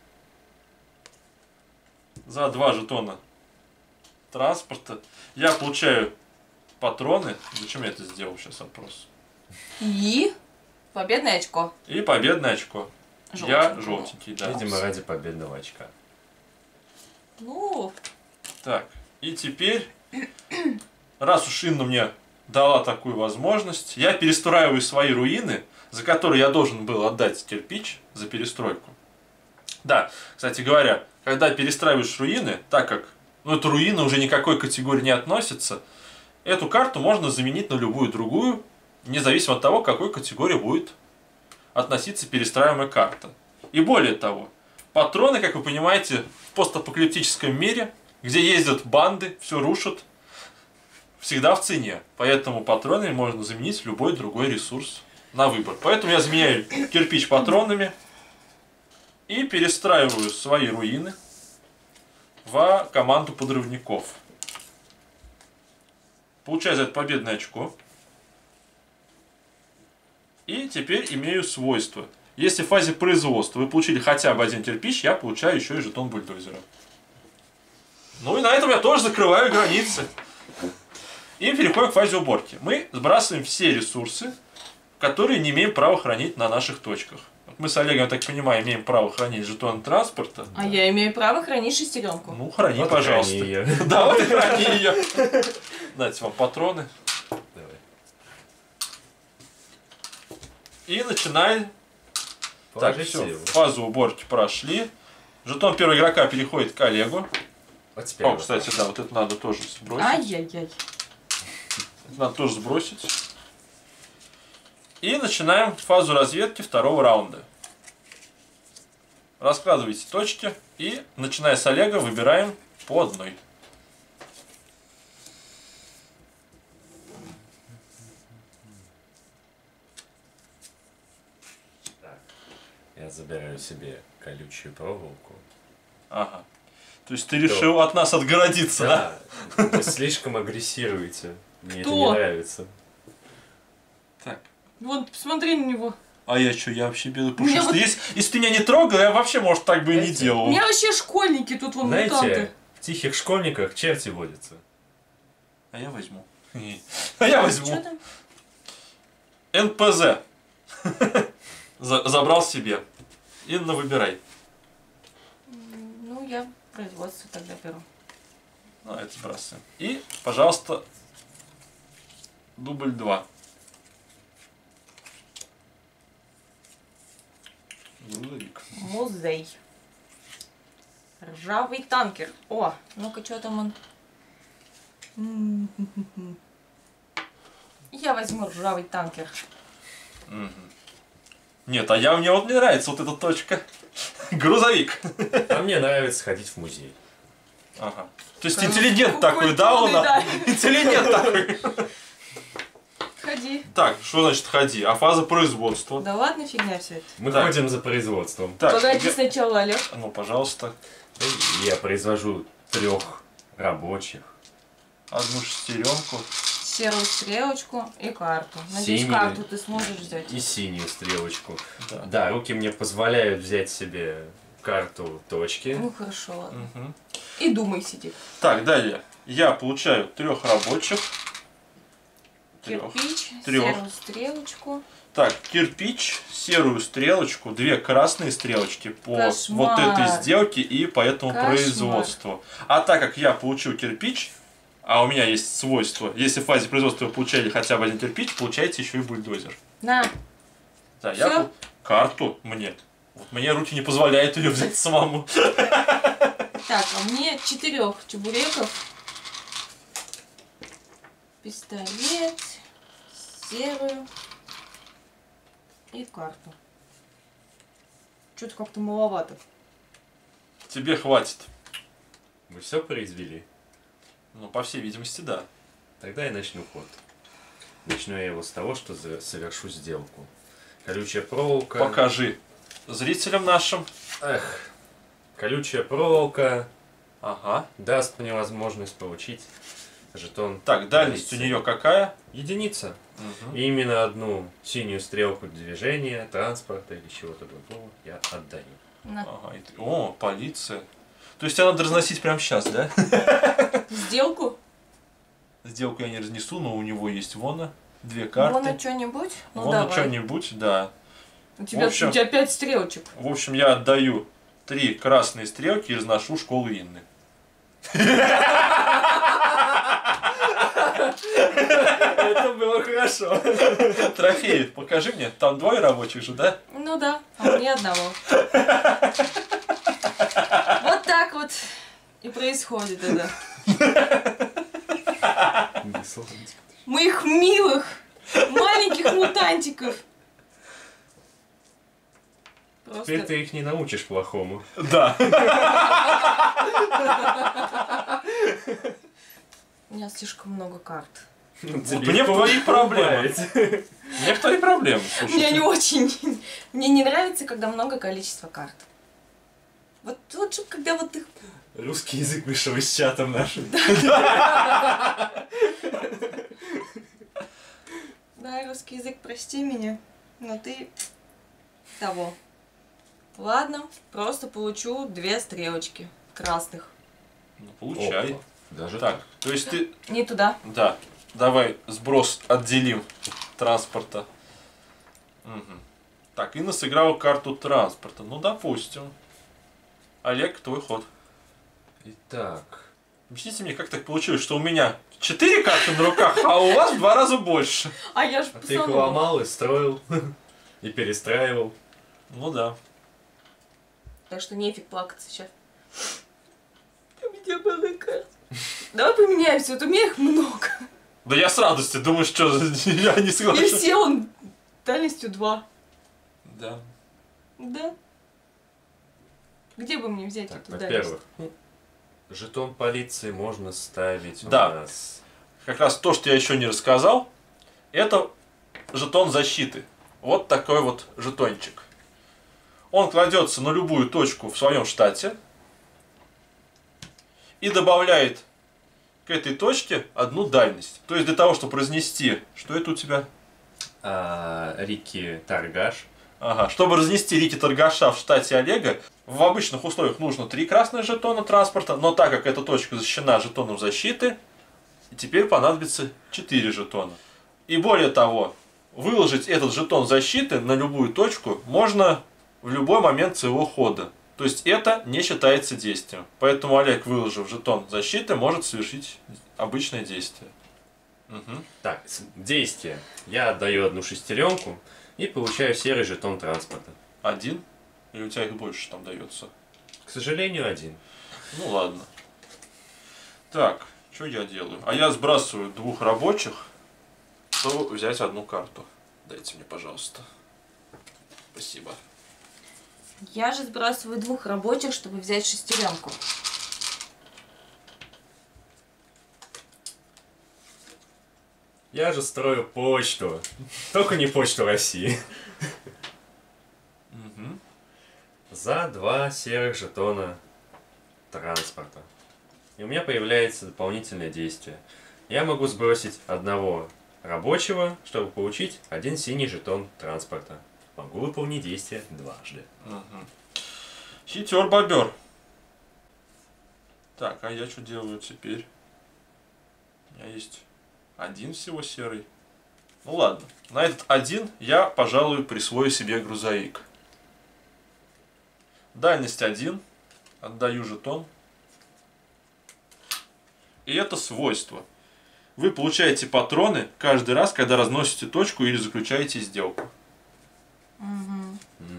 за два жетона транспорта. Я получаю патроны. Зачем я это сделал, сейчас вопрос. И победное очко. И победное очко. Я Желтенькое. желтенький, да. Видимо, ради победного очка. Ну, Так, и теперь, раз уж Инна мне дала такую возможность, я перестраиваю свои руины, за которые я должен был отдать кирпич за перестройку. Да, кстати говоря, когда перестраиваешь руины, так как но это руины уже никакой категории не относится, эту карту можно заменить на любую другую, независимо от того, к какой категории будет относиться перестраиваемая карта. И более того, патроны, как вы понимаете, в постапокалиптическом мире, где ездят банды, все рушат, всегда в цене. Поэтому патронами можно заменить любой другой ресурс на выбор. Поэтому я заменяю кирпич патронами и перестраиваю свои руины в команду подрывников. Получаю за это победное очко. И теперь имею свойства. Если в фазе производства вы получили хотя бы один кирпич, я получаю еще и жетон бульдозера. Ну и на этом я тоже закрываю границы. И переходим к фазе уборки. Мы сбрасываем все ресурсы, которые не имеем права хранить на наших точках. Вот мы с Олегом, я так понимаю, имеем право хранить жетон транспорта. А да. Я имею право хранить шестеренку. Ну, храни, вот пожалуйста. Храни ее. Да, вот и храни ее. Дайте вам патроны. Давай. И начинаем. Так, все, силу. фазу уборки прошли. Жетон первого игрока переходит к Олегу. Вот теперь О, вот кстати, так. да, вот это надо тоже сбросить. Ай-яй-яй. Это надо тоже сбросить. И начинаем фазу разведки второго раунда. Раскладывайте точки и, начиная с Олега, выбираем по одной. Так. Я забираю себе колючую проволоку. Ага. То есть ты решил от нас отгородиться, да? Да, вы слишком агрессируете. Мне это Кто? не нравится. Так. Вон, посмотри на него. А я что, я вообще белый меня пушистый. вот- Если, если ты меня не трогал, я вообще, может, так бы и не Знаете, делал. У меня вообще школьники тут, вон, Знаете, мутанты. в тихих школьниках черти водятся. А я возьму. А я Что возьму. там? эн пэ зэ. За- Забрал себе. Инна, выбирай. Ну, я производство тогда беру. Ну, это сбрасываем. И, пожалуйста, дубль два. Грузовик. Музей. Ржавый танкер. О, ну-ка, что там он? М-м-м-м. Я возьму ржавый танкер. Мгм. Нет, а я, мне вот не нравится вот эта точка. Грузовик. А мне нравится ходить в музей. Ага. То есть Прям интеллигент такой, да, он? культурный, да. Интеллигент такой. Ходи. Так, что значит ходи? А фаза производства? Да ладно, фигня все это. Мы Так. ходим за производством. Так, Погоди я- сначала, Олег. Ну, пожалуйста, Я произвожу трех рабочих. одну шестеренку. Серую стрелочку и карту. Надеюсь, Синюю. карту ты сможешь взять. И синюю стрелочку. Да. Да, руки мне позволяют взять себе карту точки. Ну хорошо, ладно. Мгм. И думай, сиди. Так, далее. Я получаю трех рабочих. Трех. Кирпич, Трёх. серую стрелочку. Так, кирпич, серую стрелочку, две красные стрелочки по Кошмар. вот этой сделке и по этому Кошмар. производству. А так как я получил кирпич, а у меня есть свойство, если в фазе производства вы получали хотя бы один кирпич, получаете еще и бульдозер. На, Да, я Всё? пол- карту мне. Вот мне руки не позволяют ее взять самому. так, а мне четырех чебуреков. Пистолет, серую и карту. Что-то как-то маловато. Тебе хватит. Вы все произвели? Ну, по всей видимости, да. Тогда я начну ход. Начну я его с того, что за- совершу сделку. Колючая проволока. Покажи зрителям нашим. Эх. Колючая проволока Ага. даст мне возможность получить жетон. Так, дальность у единицы. нее какая? Единица. Мгм. И именно одну синюю стрелку движения, транспорта или чего-то другого я отдаю. На. Ага. и ты- О, полиция. То есть тебя надо разносить прямо сейчас, да? Сделку? Сделку я не разнесу, но у него есть вон две карты. Вон что-нибудь? Ну Вон давай. что-нибудь, да. У тебя, В общем- у тебя пять стрелочек. В общем, я отдаю три красные стрелки и разношу школу Инны. Это было хорошо. Трофеи, покажи мне. Там двое рабочих же, да? Ну да, а мне одного. Вот так вот. И происходит это. Бесславненько. Моих милых, маленьких мутантиков. Теперь Просто... ты их не научишь плохому. Да. У меня слишком много карт. Ну, Мне твои проблемы. Мне твои проблемы, слушай. Мне не очень... Мне не нравится, когда много количества карт. Вот лучше, когда вот их... Русский язык вышел из чата нашим. Да, русский язык, прости меня, но ты того. Ладно, просто получу две стрелочки красных. Ну, получай. Опа. Даже Так, то есть ты... Не туда. Да. Давай сброс отделим транспорта. Мгм. Так, Инна сыграла карту транспорта. Ну, допустим. Олег, твой ход. Итак. Объясните мне, как так получилось, что у меня четыре карты на руках, а у вас в два раза больше? А я ж А ты их пацану. ломал и строил. И перестраивал. Ну да. Так что нефиг плакаться сейчас. У меня много карт. Давай поменяемся, вот у меня их много. Да я с радостью, думаю, что я не И соглашусь. все он дальностью два. Да. Да. Где бы мне взять Так, эту дальность? во-первых, ну, жетон полиции можно ставить у Да. нас. Как раз то, что я еще не рассказал, это жетон защиты. Вот такой вот жетончик. Он кладется на любую точку в своем штате и добавляет к этой точке одну дальность. То есть для того, чтобы разнести... Что это у тебя? А, Рики Торгаш. Ага. Чтобы разнести Рики Торгаша в штате Олега, в обычных условиях нужно три красных жетона транспорта, но так как эта точка защищена жетоном защиты, теперь понадобится четыре жетона. И более того, выложить этот жетон защиты на любую точку можно в любой момент своего хода. То есть это не считается действием. Поэтому Олег, выложив жетон защиты, может совершить обычное действие. Угу. Так, с- действие. Я отдаю одну шестеренку и получаю серый жетон транспорта. Один? Или у тебя их больше там дается? К сожалению, один. Ну ладно. Так, что я делаю? А я сбрасываю двух рабочих, чтобы взять одну карту. Дайте мне, пожалуйста. Спасибо. Я же сбрасываю двух рабочих, чтобы взять шестеренку. Я же строю почту. Только не почту России. Угу. За два серых жетона транспорта. И у меня появляется дополнительное действие. Я могу сбросить одного рабочего, чтобы получить один синий жетон транспорта. Могу выполнить действие дважды. Угу. Хитер бобер. Так, а я что делаю теперь? У меня есть один всего серый. Ну ладно. На этот один я, пожалуй, присвою себе грузовик. Дальность один. Отдаю жетон. И это свойство. Вы получаете патроны каждый раз, когда разносите точку или заключаете сделку. Угу. Мгм.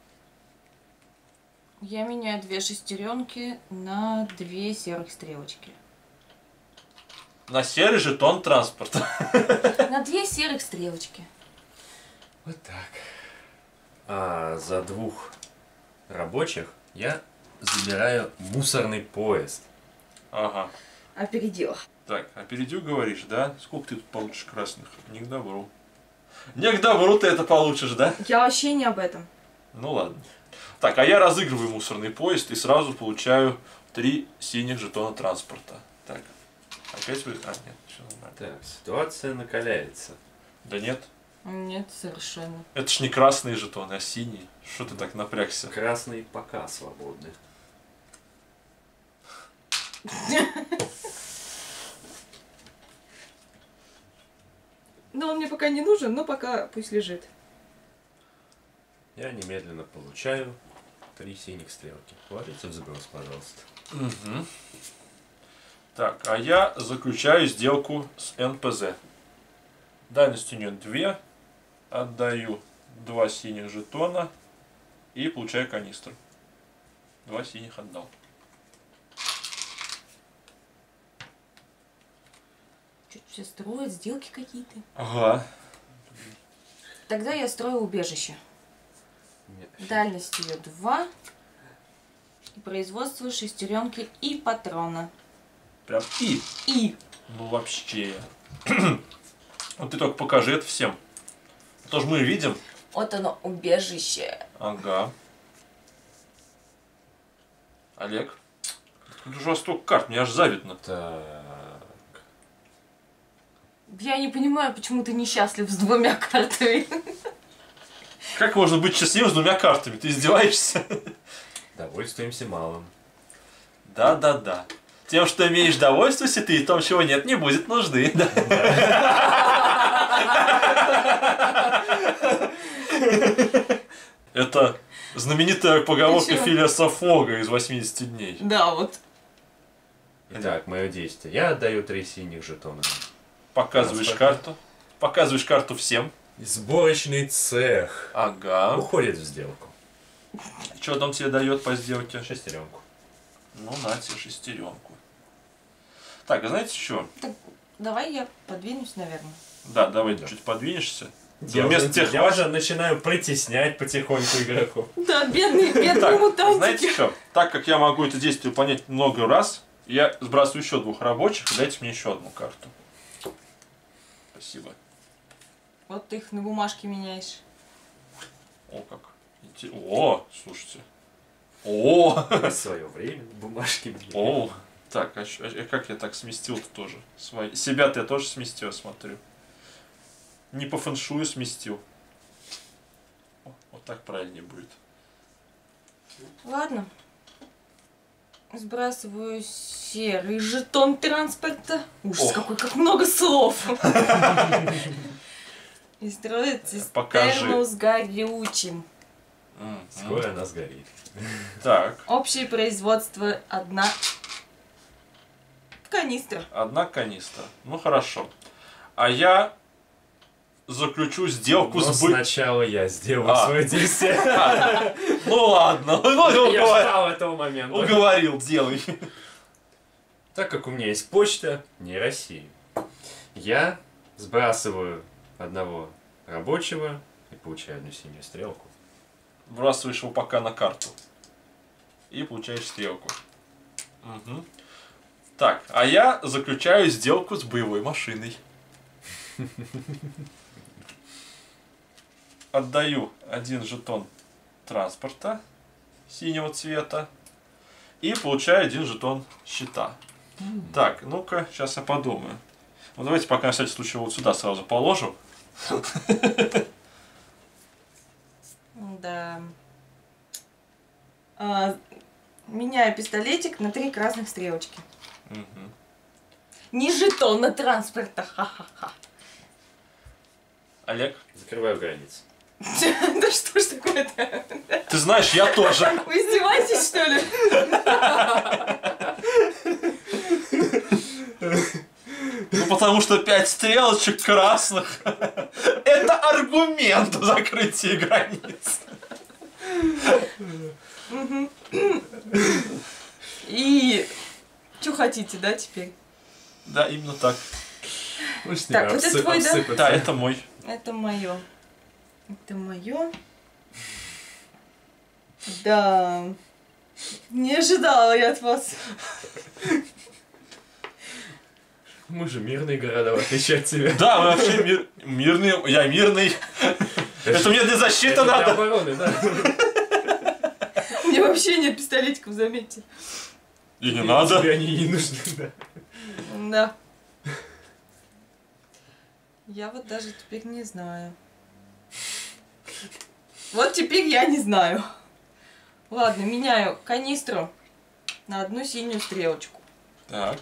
Я меняю две шестеренки на две серых стрелочки. На серый жетон транспорта. На две серых стрелочки. Вот так. А за двух рабочих я забираю мусорный поезд. Ага. Опередила. Так, опередю, говоришь, да? Сколько ты тут получишь красных? Не к добру. Не к добру ты это получишь, да? Я вообще не об этом. Ну ладно. Так, а я разыгрываю мусорный поезд и сразу получаю три синих жетона транспорта. Так, опять вы... А, нет, все нормально. Так, ситуация накаляется. Да нет, Нет, совершенно. это ж не красные жетоны, а синие. Что ты так напрягся? Красный пока свободны. Но он мне пока не нужен, но пока пусть лежит. Я немедленно получаю три синих стрелки. Ложите в сброс, пожалуйста. Угу. Так, а я заключаю сделку с эн пэ зэ. Дальность у нее две. Отдаю два синих жетона и получаю канистру. Два синих отдал. Все строят, сделки какие-то. Ага. Тогда я строю убежище. Нет. Дальность ее два. И производство шестеренки и патрона. Прям и. И. Ну вообще. Вот ты только покажи это всем. То же мы видим. Вот оно, убежище. Ага. Олег. Тут же у вас столько карт, мне аж завидно. Так. Я не понимаю, почему ты несчастлив с двумя картами. Как можно быть счастливым с двумя картами? Ты издеваешься? Довольствуемся малым. Да-да-да. Тем, что имеешь довольствуйся ты, и том, чего нет, не будет нужды. Это знаменитая поговорка Филиаса Фога из восьмидесяти дней. Да, вот. Итак, мое действие. Я отдаю три синих жетона. Показываешь Транспорт. карту. Показываешь карту всем. Сборочный цех Ага. уходит в сделку. Что там тебе дает по сделке? Шестеренку. Ну, на тебе шестеренку. Так, а знаете что? Так, давай я подвинусь, наверное. Да, давай Да. чуть подвинешься. Я, вместо уже, тех я ваш- уже начинаю притеснять потихоньку игроков. Да, бедные, бедные Так, мутантики. знаете что? Так как я могу это действие выполнять много раз, я сбрасываю еще двух рабочих, и дайте мне еще одну карту. Спасибо. Вот ты их на бумажке меняешь. О, как. инте- О, слушайте. О, В свое время бумажки мне. о. Так, а, щ- а как я так сместил-то тоже? Свои... Себя-то я тоже сместил, я смотрю. Не по фэншую сместил. О, вот так правильнее будет. Ладно. Сбрасываю серый жетон транспорта. Ужас, Ох. какой, как много слов. И строит Покажи. цистерну с горючим. М, Скоро м. она сгорит. Так, Общее производство одна канистра. одна канистра. Ну хорошо. А я заключу сделку Но с бы... сначала я сделаю А. свое действие. А, ну ладно, ну Я уговор- ждал этого момента. уговорил, делай. Так как у меня есть почта не России, я сбрасываю одного рабочего и получаю одну синюю стрелку. Вбрасываешь его пока на карту. И получаешь стрелку. Мгм. Так, а я заключаю сделку с боевой машиной. Отдаю один жетон транспорта синего цвета. И получаю один жетон щита. Так, ну-ка, сейчас я подумаю. Ну давайте пока на всякий случай вот сюда сразу положу. Да. А, меняю пистолетик на три красных стрелочки. Мгм. Не жетон на транспорта. Ха-ха-ха. Олег? Закрываю границы. Да что ж такое-то? Ты знаешь, я тоже. Вы издеваетесь, что ли? Ну потому что пять стрелочек красных это аргумент в закрытии границ. И что хотите, да, теперь? Да, именно так. Ну, с Так, ними вот это обсып- твой, да? обсыпаться. Да, это мой. Это мое. Это мое. Да. Не ожидала я от вас. Мы же мирные города, в отличие от тебя. Да, мы вообще мир- мирные. Я мирный. Это мне для защиты Это для надо. обороны, да. У меня вообще нет пистолетиков, заметьте. И не Тебе надо. они не нужны, да. Да. Я вот даже теперь не знаю. Вот теперь я не знаю. Ладно, меняю канистру на одну синюю стрелочку. Так.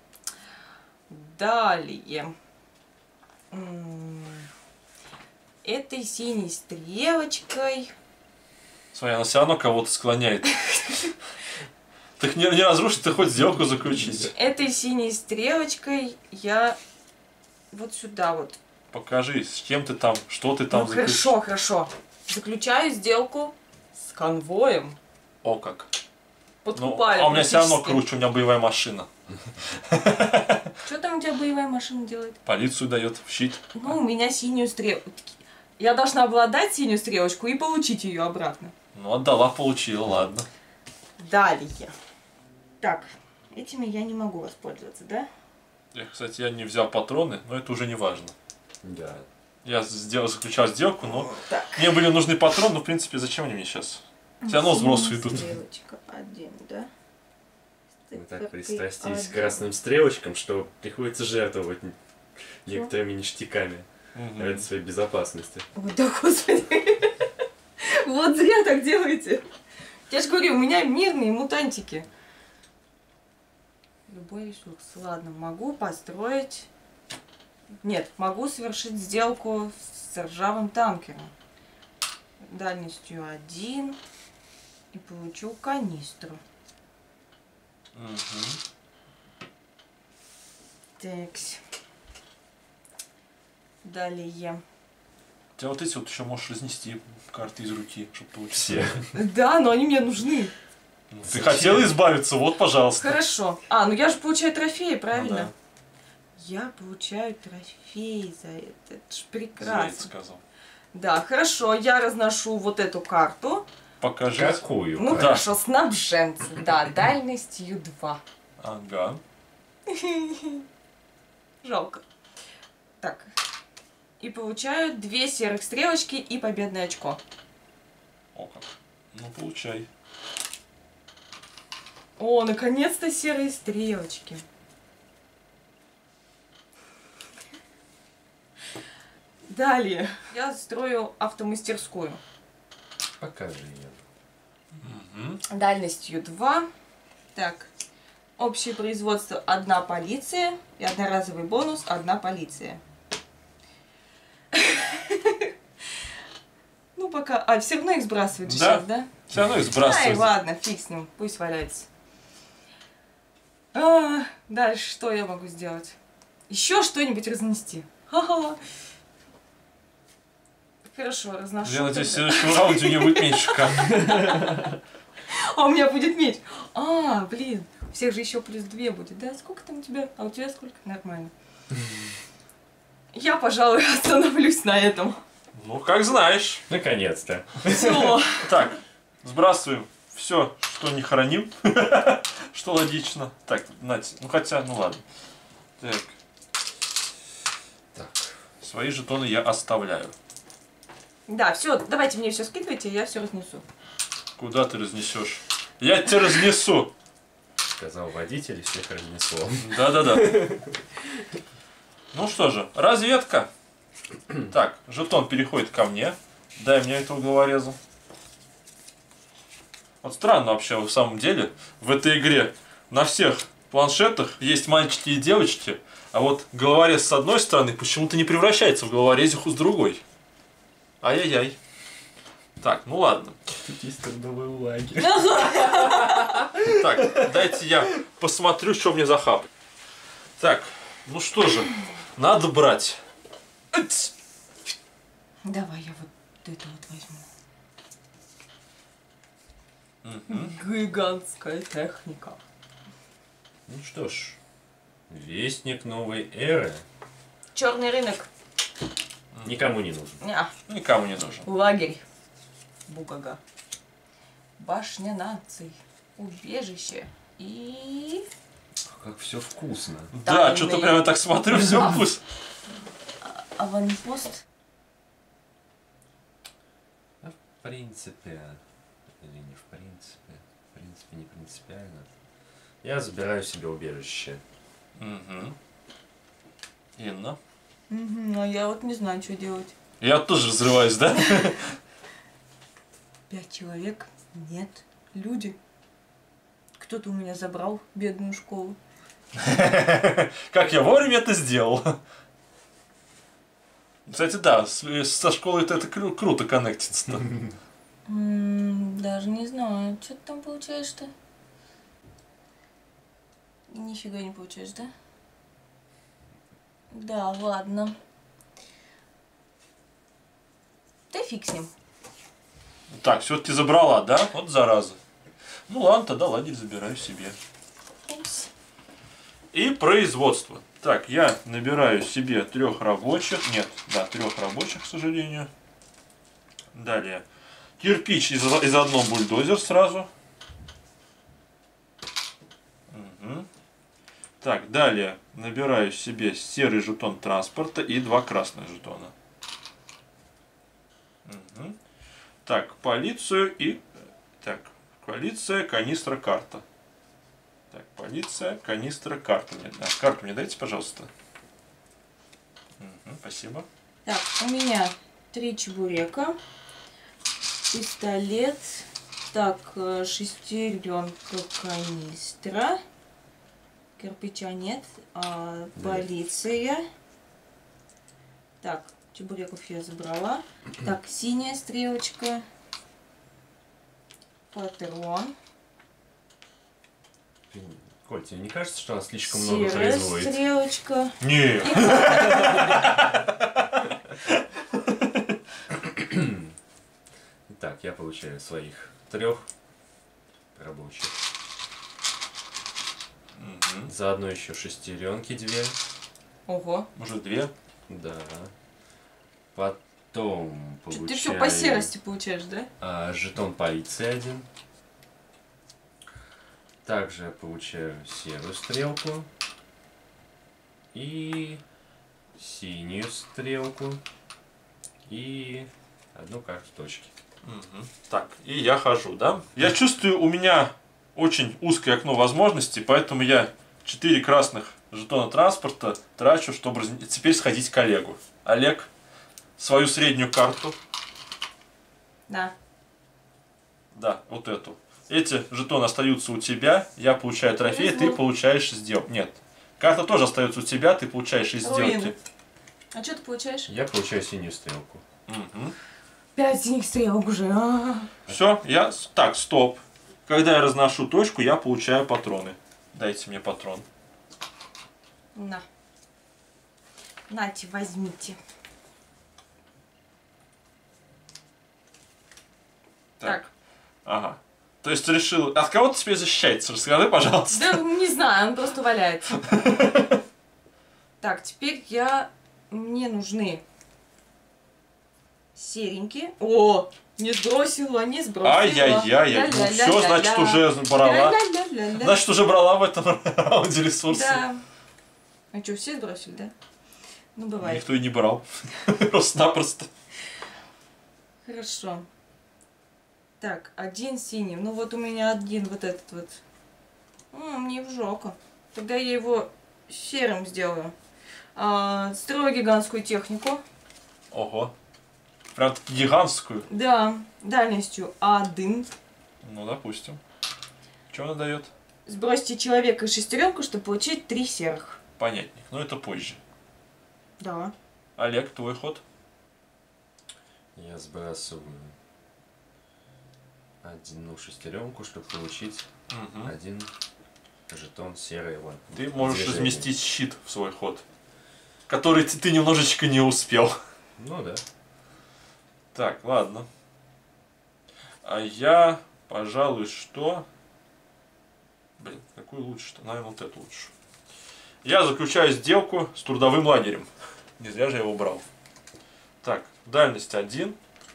Далее. М, Этой синей стрелочкой... Смотри, она все равно кого-то склоняет. Ты их не, не разрушить, ты хоть сделку заключить. Этой синей стрелочкой я вот сюда вот. Покажи, с кем ты там, что ты там Ну заключил. хорошо, хорошо. Заключаю сделку с конвоем. О, как. Ну, Подкупаю а у меня все равно практически. круче, у меня боевая машина. Что там у тебя боевая машина делает? Полицию дает в щит. Ну, у меня синюю стрелку. Я должна обладать синюю стрелочку и получить ее обратно. Ну, отдала, получила, ладно. Далее. Так, этими я не могу воспользоваться, да? Я, кстати, я не взял патроны, но это уже не важно. Да. Я сделал, заключал сделку, но Так. мне были нужны патроны, но в принципе зачем они мне сейчас? Все равно сбросы Синяя идут. Стрелочка один, да? Мы так Циферкой пристрастились к один. красным стрелочкам, что приходится жертвовать некоторыми ништяками Мгм. ради своей безопасности. Ой, да господи. Вот зря так делаете. Я же говорю, у меня мирные мутантики. Любой ресурс. Ладно, могу построить... Нет, могу совершить сделку с ржавым танкером. Дальностью один. И получу канистру. Мгм. Такс. Далее. У тебя вот эти вот еще можешь разнести карты из руки, чтобы получить. Все. Да, но они мне нужны. Ну, ты хотела избавиться, вот, пожалуйста. Хорошо. А, ну я же получаю трофеи, правильно? Ну Я получаю трофей за это. Это ж Зря это прекрасно. сказал. Да, хорошо. Я разношу вот эту карту. Покажи. Какую? Ну Да. хорошо, снабженцы. Да, дальностью два. Ага. Жалко. Так. И получаю две серых стрелочки и победное очко. О как. Ну, получай. О, наконец-то серые стрелочки. Далее. Я строю автомастерскую. Покажи ее. Мгм. Дальностью два. Так. Общее производство одна полиция. И одноразовый бонус одна полиция. Ну пока... А, все равно их сбрасывают Да. сейчас, да? Все равно их Ай, сбрасывают. ладно, фиг с ним. Пусть валяется. А, дальше что я могу сделать? Еще что-нибудь разнести. Ха-ха. Хорошо, разношу. Я надеюсь, в тогда. следующем раунде у нее будет меньше карт. А у меня будет меч. А, блин. У всех же еще плюс две будет, да? Сколько там у тебя? А у тебя сколько? Нормально. Я, пожалуй, остановлюсь на этом. Ну, как знаешь. Наконец-то. Все. Так, сбрасываем все, что не храним. Что логично. Так, Надь, ну хотя, ну ладно. Так, Так. свои жетоны я оставляю. Да, все, давайте мне все скидывайте, я все разнесу. Куда ты разнесешь? Я тебя разнесу. Сказал водитель, и всех разнесло. Да-да-да. Ну что же, разведка. Так, жетон переходит ко мне. Дай мне этого головореза. Вот странно вообще, в самом деле, в этой игре на всех планшетах есть мальчики и девочки, а вот головорез с одной стороны почему-то не превращается в головорезиху с другой. Ай-яй-яй. Так, ну ладно. Тут есть трудовой лагерь. Так, дайте я посмотрю, что мне захапать. Так, ну что же, надо брать. Ать! Давай я вот это вот возьму. Мгм. Гигантская техника. Ну что ж, вестник новой эры Черный рынок. никому не нужен. Ня. Никому не нужен. Лагерь. Бугага. Башня наций. Убежище. И... Как все вкусно. Да, Тайный. что-то прямо так смотрю, все Да. вкус. Аванпост. А в принципе, или не в принципе, в принципе не принципиально. Я забираю себе убежище. Угу. Инна. Угу, а я вот не знаю, что делать. Я тоже взрываюсь, да? Пять человек? Нет. Люди. Кто-то у меня забрал бедную школу. Как я вовремя это сделал. Кстати, да, с- со школой это, это кру- круто коннектится. М, Даже не знаю, что ты там получаешь-то? Нифига не получаешь, да? Да, ладно. Да фиг с ним. Так, все-таки забрала, да? Вот зараза. Ну ладно, тогда лагерь забираю себе. Упс. И производство. Так, я набираю себе трех рабочих. Нет, да, трех рабочих, к сожалению. Далее. Кирпич и заодно бульдозер сразу. Угу. Так, далее набираю себе серый жетон транспорта и два красных жетона. Угу. Так, полицию и... Так, полиция, канистра, карта. Так, полиция, канистра, карта. А, карту мне дайте, пожалуйста. Угу, спасибо. Так, у меня три чебурека, пистолет, так, шестеренка, канистра, кирпича нет, а, полиция. Так, чебуреков я забрала. Так, синяя стрелочка, патрон. Коль, тебе не кажется, что она слишком много Серая производит? стрелочка. Нет. Итак, я получаю своих трех рабочих. Угу. Заодно еще шестеренки две. Ого. Может, две? Да. Потом получаю... Ты все по серости получаешь, да? а, жетон полиции один. Также получаю серую стрелку. И синюю стрелку. И одну карту точки. Угу. Так, и я хожу, да? Я чувствую, у меня очень узкое окно возможностей, поэтому я четыре красных жетона транспорта трачу, чтобы раз... теперь сходить к Олегу. Олег, свою среднюю карту. Да. Да, вот эту. Эти жетоны остаются у тебя, я получаю трофей, ты получаешь сделку. Нет. Карта тоже остается у тебя, ты получаешь из сделки. Руины. А что ты получаешь? Я получаю синюю стрелку. Угу. Пять синих стрелок уже. А-а-а. Все, я... Так, стоп. Когда я разношу точку, я получаю патроны. Дайте мне патрон. На. Нате, возьмите. Так. Ага. То есть решил... От кого ты теперь защищается? Расскажи, пожалуйста. Да, не знаю, он просто валяется. Так, теперь я... Мне нужны серенькие. О, не сбросила, не сбросила. Ай-яй-яй. Ну все, значит, уже брала. Значит, уже брала в этом раунде ресурсы. Да. А что, все сбросили, да? Ну, бывает. Никто и не брал. Просто-напросто. Хорошо. Так, один синий. Ну вот у меня один вот этот вот. М, мне в жопу. Тогда я его серым сделаю. А, строю гигантскую технику. Ого. Прям таки гигантскую. Да, дальностью один. Ну, допустим. Что она дает? Сбросьте человека и шестеренку, чтобы получить три серых. Понятнее. Но это позже. Да. Олег, твой ход. Я сбрасываю одну шестеренку, чтобы получить Угу. один жетон серого. Ты можешь движения. разместить щит в свой ход, который ты, ты немножечко не успел. Ну да. Так, ладно. А я, пожалуй, что... Блин, какую лучше-то? Наверное, вот эту лучше. Я заключаю сделку с трудовым лагерем. Не зря же я его брал. Так, дальность один.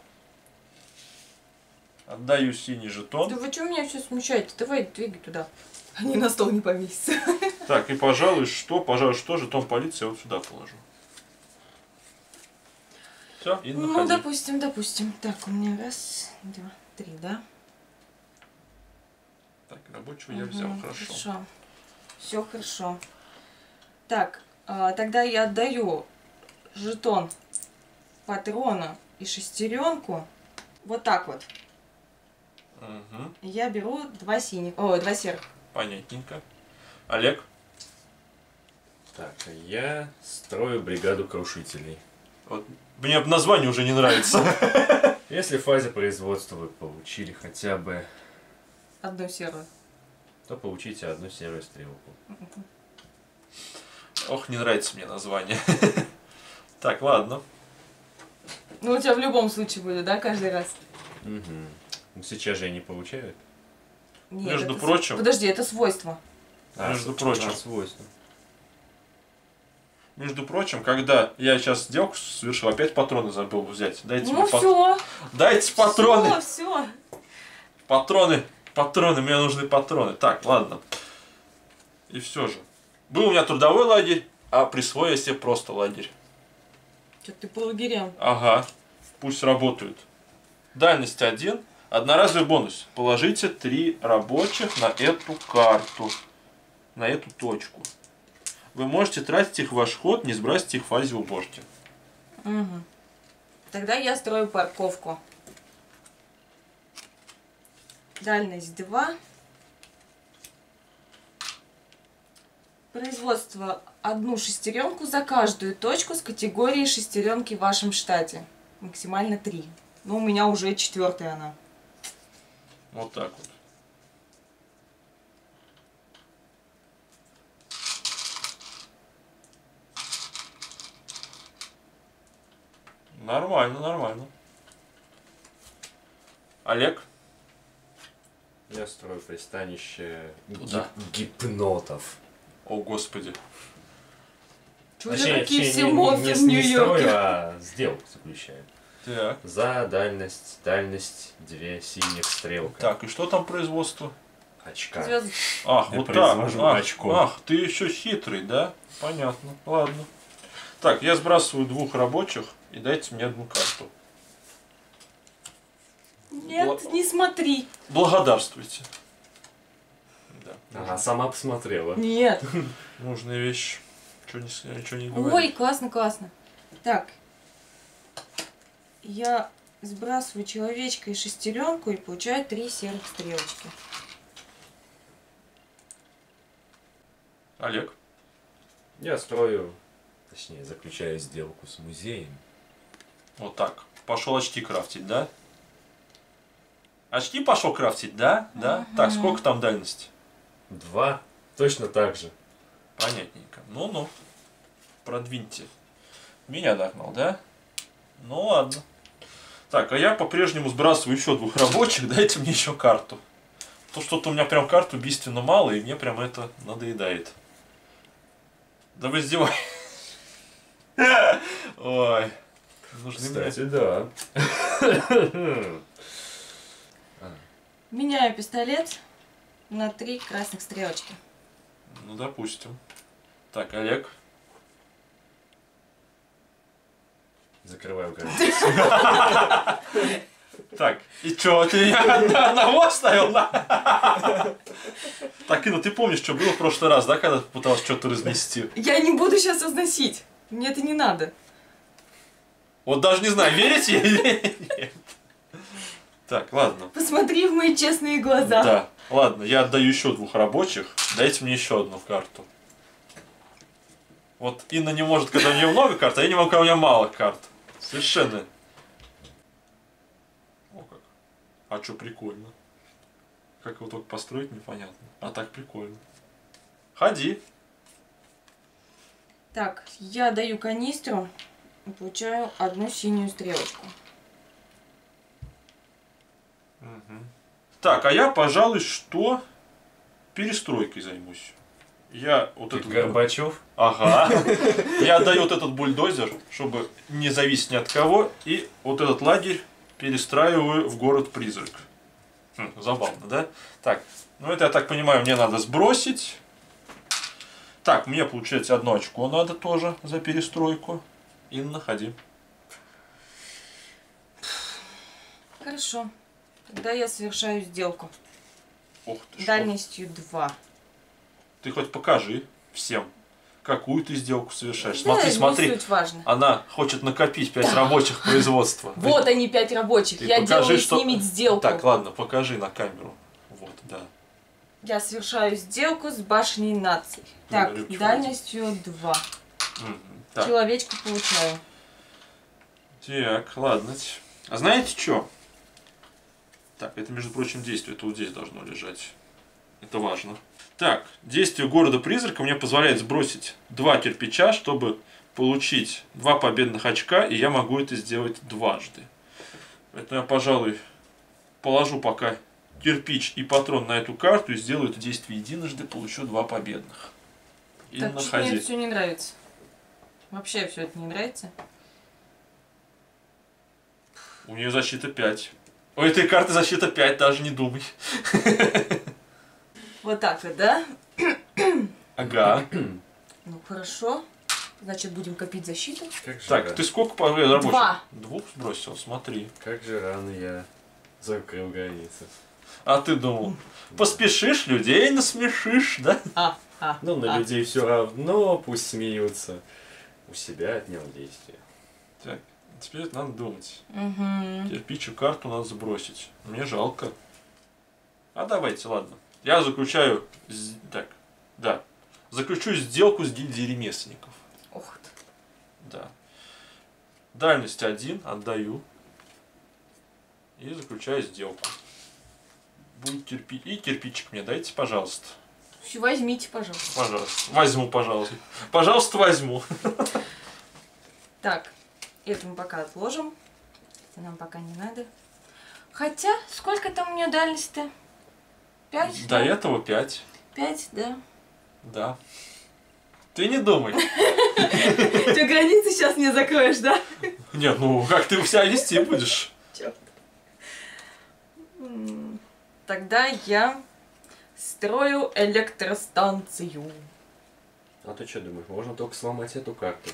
Отдаю синий жетон. Да вы что меня все смущаете? Давай двигай туда. Они на стол не повесятся. Так, и пожалуй, что? Пожалуй, что? Жетон полиции я вот сюда положу. Все, и Ну, находи. допустим, допустим. Так, у меня раз, два, три, да? Так, рабочего я взял, Мгм, хорошо. Хорошо. Все хорошо. Так, а, тогда я отдаю жетон патрона и шестеренку. Вот так вот. Угу, Я беру два синих. Ой, два серых. понятненько. Олег? Так, а я строю бригаду крушителей. Вот, мне название уже не нравится. Если в фазе производства вы получили хотя бы, Одну серую. то получите одну серую стрелку. Ох, не нравится мне название. Так, ладно. Ну, у тебя в любом случае будет, да, каждый раз? Угу. Ну сейчас же я не получаю. Нет, Между это прочим- с- Подожди, это свойство. А, Между с- прочим. а, свойства. Между прочим, когда я сейчас сделку совершил, опять патроны забыл взять. Дайте Ну мне пат- все. Дайте патроны. Все, все. Патроны. Патроны. Мне нужны патроны. Так, ладно. И все же. Был у меня трудовой лагерь, а присвоил я себе просто лагерь. Что ты по лагерям? Ага. Пусть работают. Дальность один. Одноразовый бонус. Положите три рабочих на эту карту. На эту точку. Вы можете тратить их в ваш ход, не сбрасывайте их в фазе уборки. Угу. Тогда я строю парковку. Дальность два. Производство одну шестеренку за каждую точку с категорией шестеренки в вашем штате. Максимально три. Но у меня уже четвертая она. Вот так вот. Нормально, нормально. Олег? Я строю пристанище Куда? гип- гипнотов. О, господи. Чего же Точнее, такие точнее, все не- мофы не, в не строю, Нью-Йорке? а сделку заключаю. Так. За дальность, дальность, две синих стрелка. Так, и что там производство? Очка. Звезд- Ах, Я вот так. произвожу Ах, очко. ах, ты еще хитрый, да? Понятно. Ладно. Так, я сбрасываю двух рабочих и дайте мне одну карту. Нет, не смотри. Благодарствуйте. Да. Ага, сама посмотрела. Нет. Нужная вещь. Чего не, с- ничего не говорю. Ой, классно, классно. Так. Я сбрасываю человечка и шестеренку и получаю три серых стрелочки. Олег? Я строю, точнее, заключаю сделку с музеем. Вот так. Пошел очки крафтить, да? Очки пошел крафтить, да? Да? Ага. Так, сколько там дальности? Два, точно так же. Понятненько. Ну-ну. Продвиньте. Меня догнал, да? Ну ладно. Так, а я по-прежнему сбрасываю еще двух рабочих. Дайте мне еще карту. То что-то у меня прям карт убийственно мало, и мне прям это надоедает. Да вы издеваетесь. Ой. Нужны мне... Кстати, да. Меняю пистолет на три красных стрелочки. Ну, допустим. Так, Олег. Закрываю границу. Так, и чё, ты меня на- одного оставил? на? Так, Инна, ты помнишь, что было в прошлый раз, да, когда ты пыталась что-то разнести? Я не буду сейчас разносить. Мне это не надо. Вот даже не знаю, верите или нет. Так, ладно. Посмотри в мои честные глаза. Да, ладно, я отдаю еще двух рабочих. Дайте мне еще одну карту. Вот Инна не может, когда у нее много карт, а я не могу, когда у меня мало карт. Совершенно. О как. А что прикольно. Как его только построить, непонятно. А так прикольно. Ходи. Так, я даю канистру и получаю одну синюю стрелочку. Мгм. Так, а я, пожалуй, что перестройкой займусь. Я вот Ты этот... Горбачев? Ага. Я отдаю вот этот бульдозер, чтобы не зависеть ни от кого, и вот этот лагерь перестраиваю в город-призрак. Хм, забавно, да? Так, ну это, я так понимаю, мне надо сбросить. Так, мне, получается, одно очко надо тоже за перестройку. Инна, ходи. Хорошо. Тогда я совершаю сделку. Ух ты, что. Дальностью два. Ты хоть покажи всем, какую ты сделку совершаешь. Да, Смотри, не смотри. суть важно. Она хочет накопить пять рабочих производства. Вот они, пять рабочих. Ты Я покажи, делаю что- с ними сделку. Так, ладно, покажи на камеру. Вот, да. Я совершаю сделку с башней наций. Так, Говорю, дальностью два. Мгм. Так, Человечку получаю. так, ладно. А знаете что? Так, это, между прочим, действие. Это вот здесь должно лежать. Это важно. Так, действие города-призрака мне позволяет сбросить два кирпича, чтобы получить два победных очка, и я могу это сделать дважды. Поэтому я, пожалуй, положу пока кирпич и патрон на эту карту и сделаю это действие единожды, получу два победных. Инна, Так, что-то мне ходи. это все не нравится. Вообще все это не нравится. У нее защита пять. У этой карты защита пять, даже не думай. Вот так вот, да? Ага. Ну хорошо. Значит, будем копить защиту. Как же Так, ра- ты сколько по рабочих? Два. Двух сбросил, смотри. Как же рано я закрыл границы. А ты думал, поспешишь, людей насмешишь, да? А, а, Ну, на а. людей все равно, пусть смеются. У себя отнял действие. Так, теперь надо думать. Угу. Кирпичью карту надо сбросить. Мне жалко. А давайте, ладно. Я заключаю... с- Так, да. Заключу сделку с гильдией ремесленников. Ух ты. Да. Дальность один, отдаю. И заключаю сделку. Будет кирпич. И кирпичик мне дайте, пожалуйста. Все, возьмите, пожалуйста. Пожалуйста. Возьму, пожалуйста. Пожалуйста, возьму. Так, это мы пока отложим. Это нам пока не надо. Хотя, сколько там у нее дальность-то? Пять? До этого пять. Пять, да. Да. Ты не думай. Ты границы сейчас не закроешь, да? Нет, ну как ты себя вести будешь? Чёрт. М, Тогда я строю электростанцию. А ты что думаешь, можно только сломать эту карту?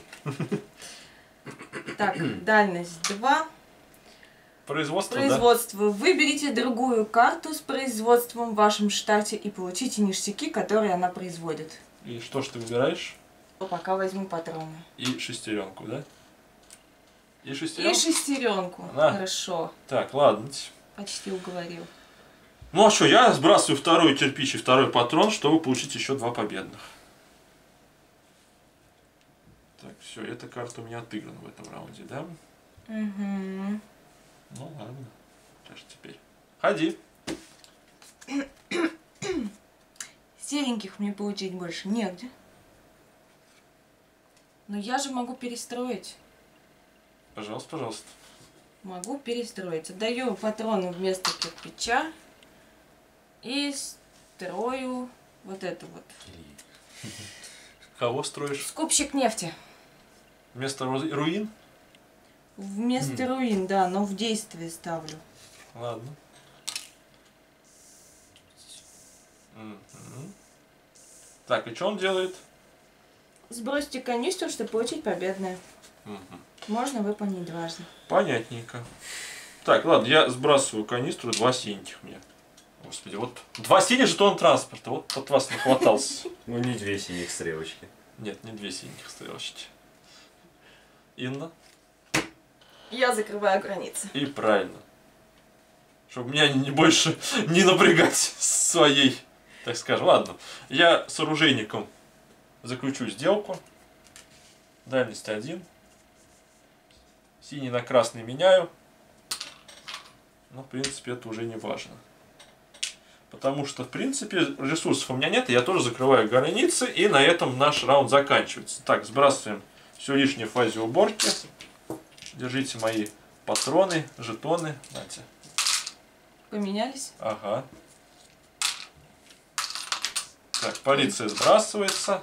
Так, дальность два. Производство, да? Производство. Выберите другую карту с производством в вашем штате и получите ништяки, которые она производит. И что ж ты выбираешь? Пока возьму патроны. И шестеренку, да? И И шестеренку? шестеренку. Да. Хорошо. Так, ладно. Почти уговорил. Ну а что, я сбрасываю второй кирпич и второй патрон, чтобы получить еще два победных. Так, все, эта карта у меня отыграна в этом раунде, да? Угу. Ну ладно. Что ж теперь? Ходи. Сереньких мне получить больше негде. Но я же могу перестроить. Пожалуйста, пожалуйста. Могу перестроить. Отдаю патроны вместо кирпича. И строю вот это вот. Кого строишь? Скупщик нефти. Вместо ру- руин? Вместо руин, да, но в действие ставлю. Ладно. Мгм. Так, и что он делает? Сбросьте канистру, чтобы получить победное. Мгм. Можно выполнить дважды. Понятненько. Так, ладно, я сбрасываю канистру, два синеньких мне. Господи, вот два синих жетона транспорта, вот от вас нахватался. Ну, не две синих стрелочки. Нет, не две синих стрелочки. Инна? Я закрываю границы. И правильно. Чтобы меня не больше не напрягать своей, так скажем. Ладно, я с оружейником заключу сделку. Дальность один. Синий на красный меняю. Но, в принципе, это уже не важно. Потому что, в принципе, ресурсов у меня нет. И я тоже закрываю границы. И на этом наш раунд заканчивается. Так, сбрасываем все лишнее в фазе уборки. Держите мои патроны, жетоны. Знаете. Поменялись? Ага. Так, полиция сбрасывается.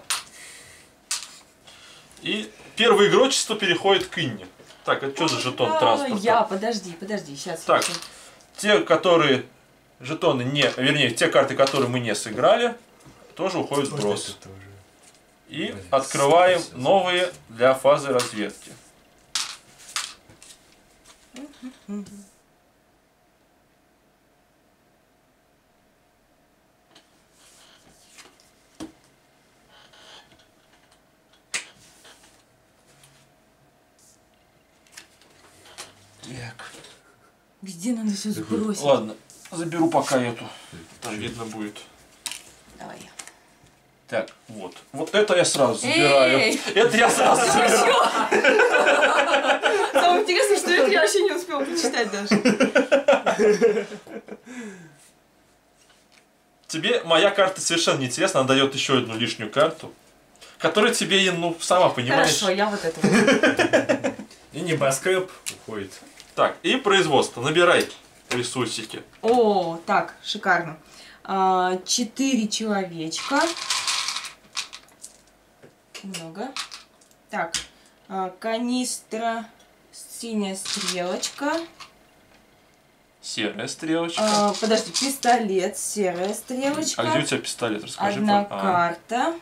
И первое игрочество переходит к Инне. Так, это что за жетон А, транспорта? Я, подожди, подожди, сейчас. Так, те, которые жетоны не, вернее, те карты, которые мы не сыграли, тоже уходят в сброс. Вот это тоже. И Блин, открываем спасибо. новые для фазы разведки. Так. Везде надо все сбросить. Ладно, заберу пока эту. Там видно будет. Давай. Так, вот. Вот это я сразу забираю. Эй! Это я сразу забираю. Самое интересное, что это я вообще не успела почитать даже. Тебе моя карта совершенно не интересна, она дает еще одну лишнюю карту, которая тебе, ну, сама понимаешь. Хорошо, я вот это вот. И небоскреб уходит. Так, и производство. Набирай ресурсики. О, так, шикарно. А, Четыре человечка. Много. Так, А, канистра, синяя стрелочка. Серая стрелочка. А, подожди, пистолет, серая стрелочка. А где у тебя пистолет? Расскажи. Одна про- а, карта.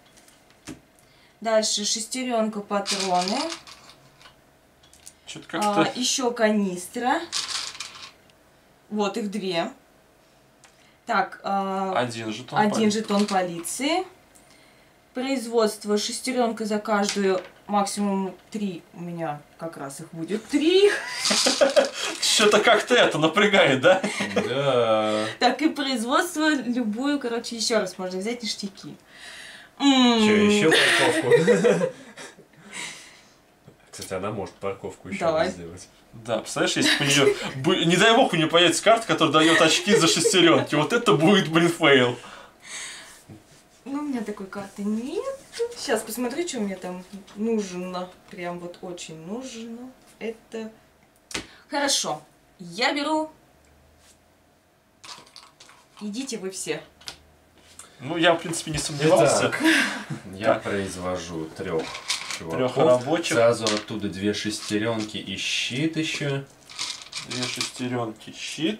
Дальше шестеренка, патроны. Что-то А, как-то... еще канистра. Вот их две. Так, а, Один жетон. один палец. жетон полиции. Производство шестеренка за каждую, максимум три. У меня как раз их будет три. Что-то как-то это напрягает, да? Да. Так, и производство любую, короче, еще раз можно взять ништяки. Че, М, еще парковку? Кстати, она может парковку еще Давай. сделать. Да, представляешь, если бы у нее... Не дай бог, у нее появится карта, которая дает очки за шестеренки. Вот это будет, блин, фейл. Ну, у меня такой карты нет. Сейчас посмотрю, что мне там нужно. Прям вот очень нужно. Это... Хорошо. Я беру... Идите вы все. Ну, я, в принципе, не сомневался. Итак, я произвожу трех Трех чуваков. рабочих. Сразу оттуда две шестеренки и щит еще. Две шестеренки, щит.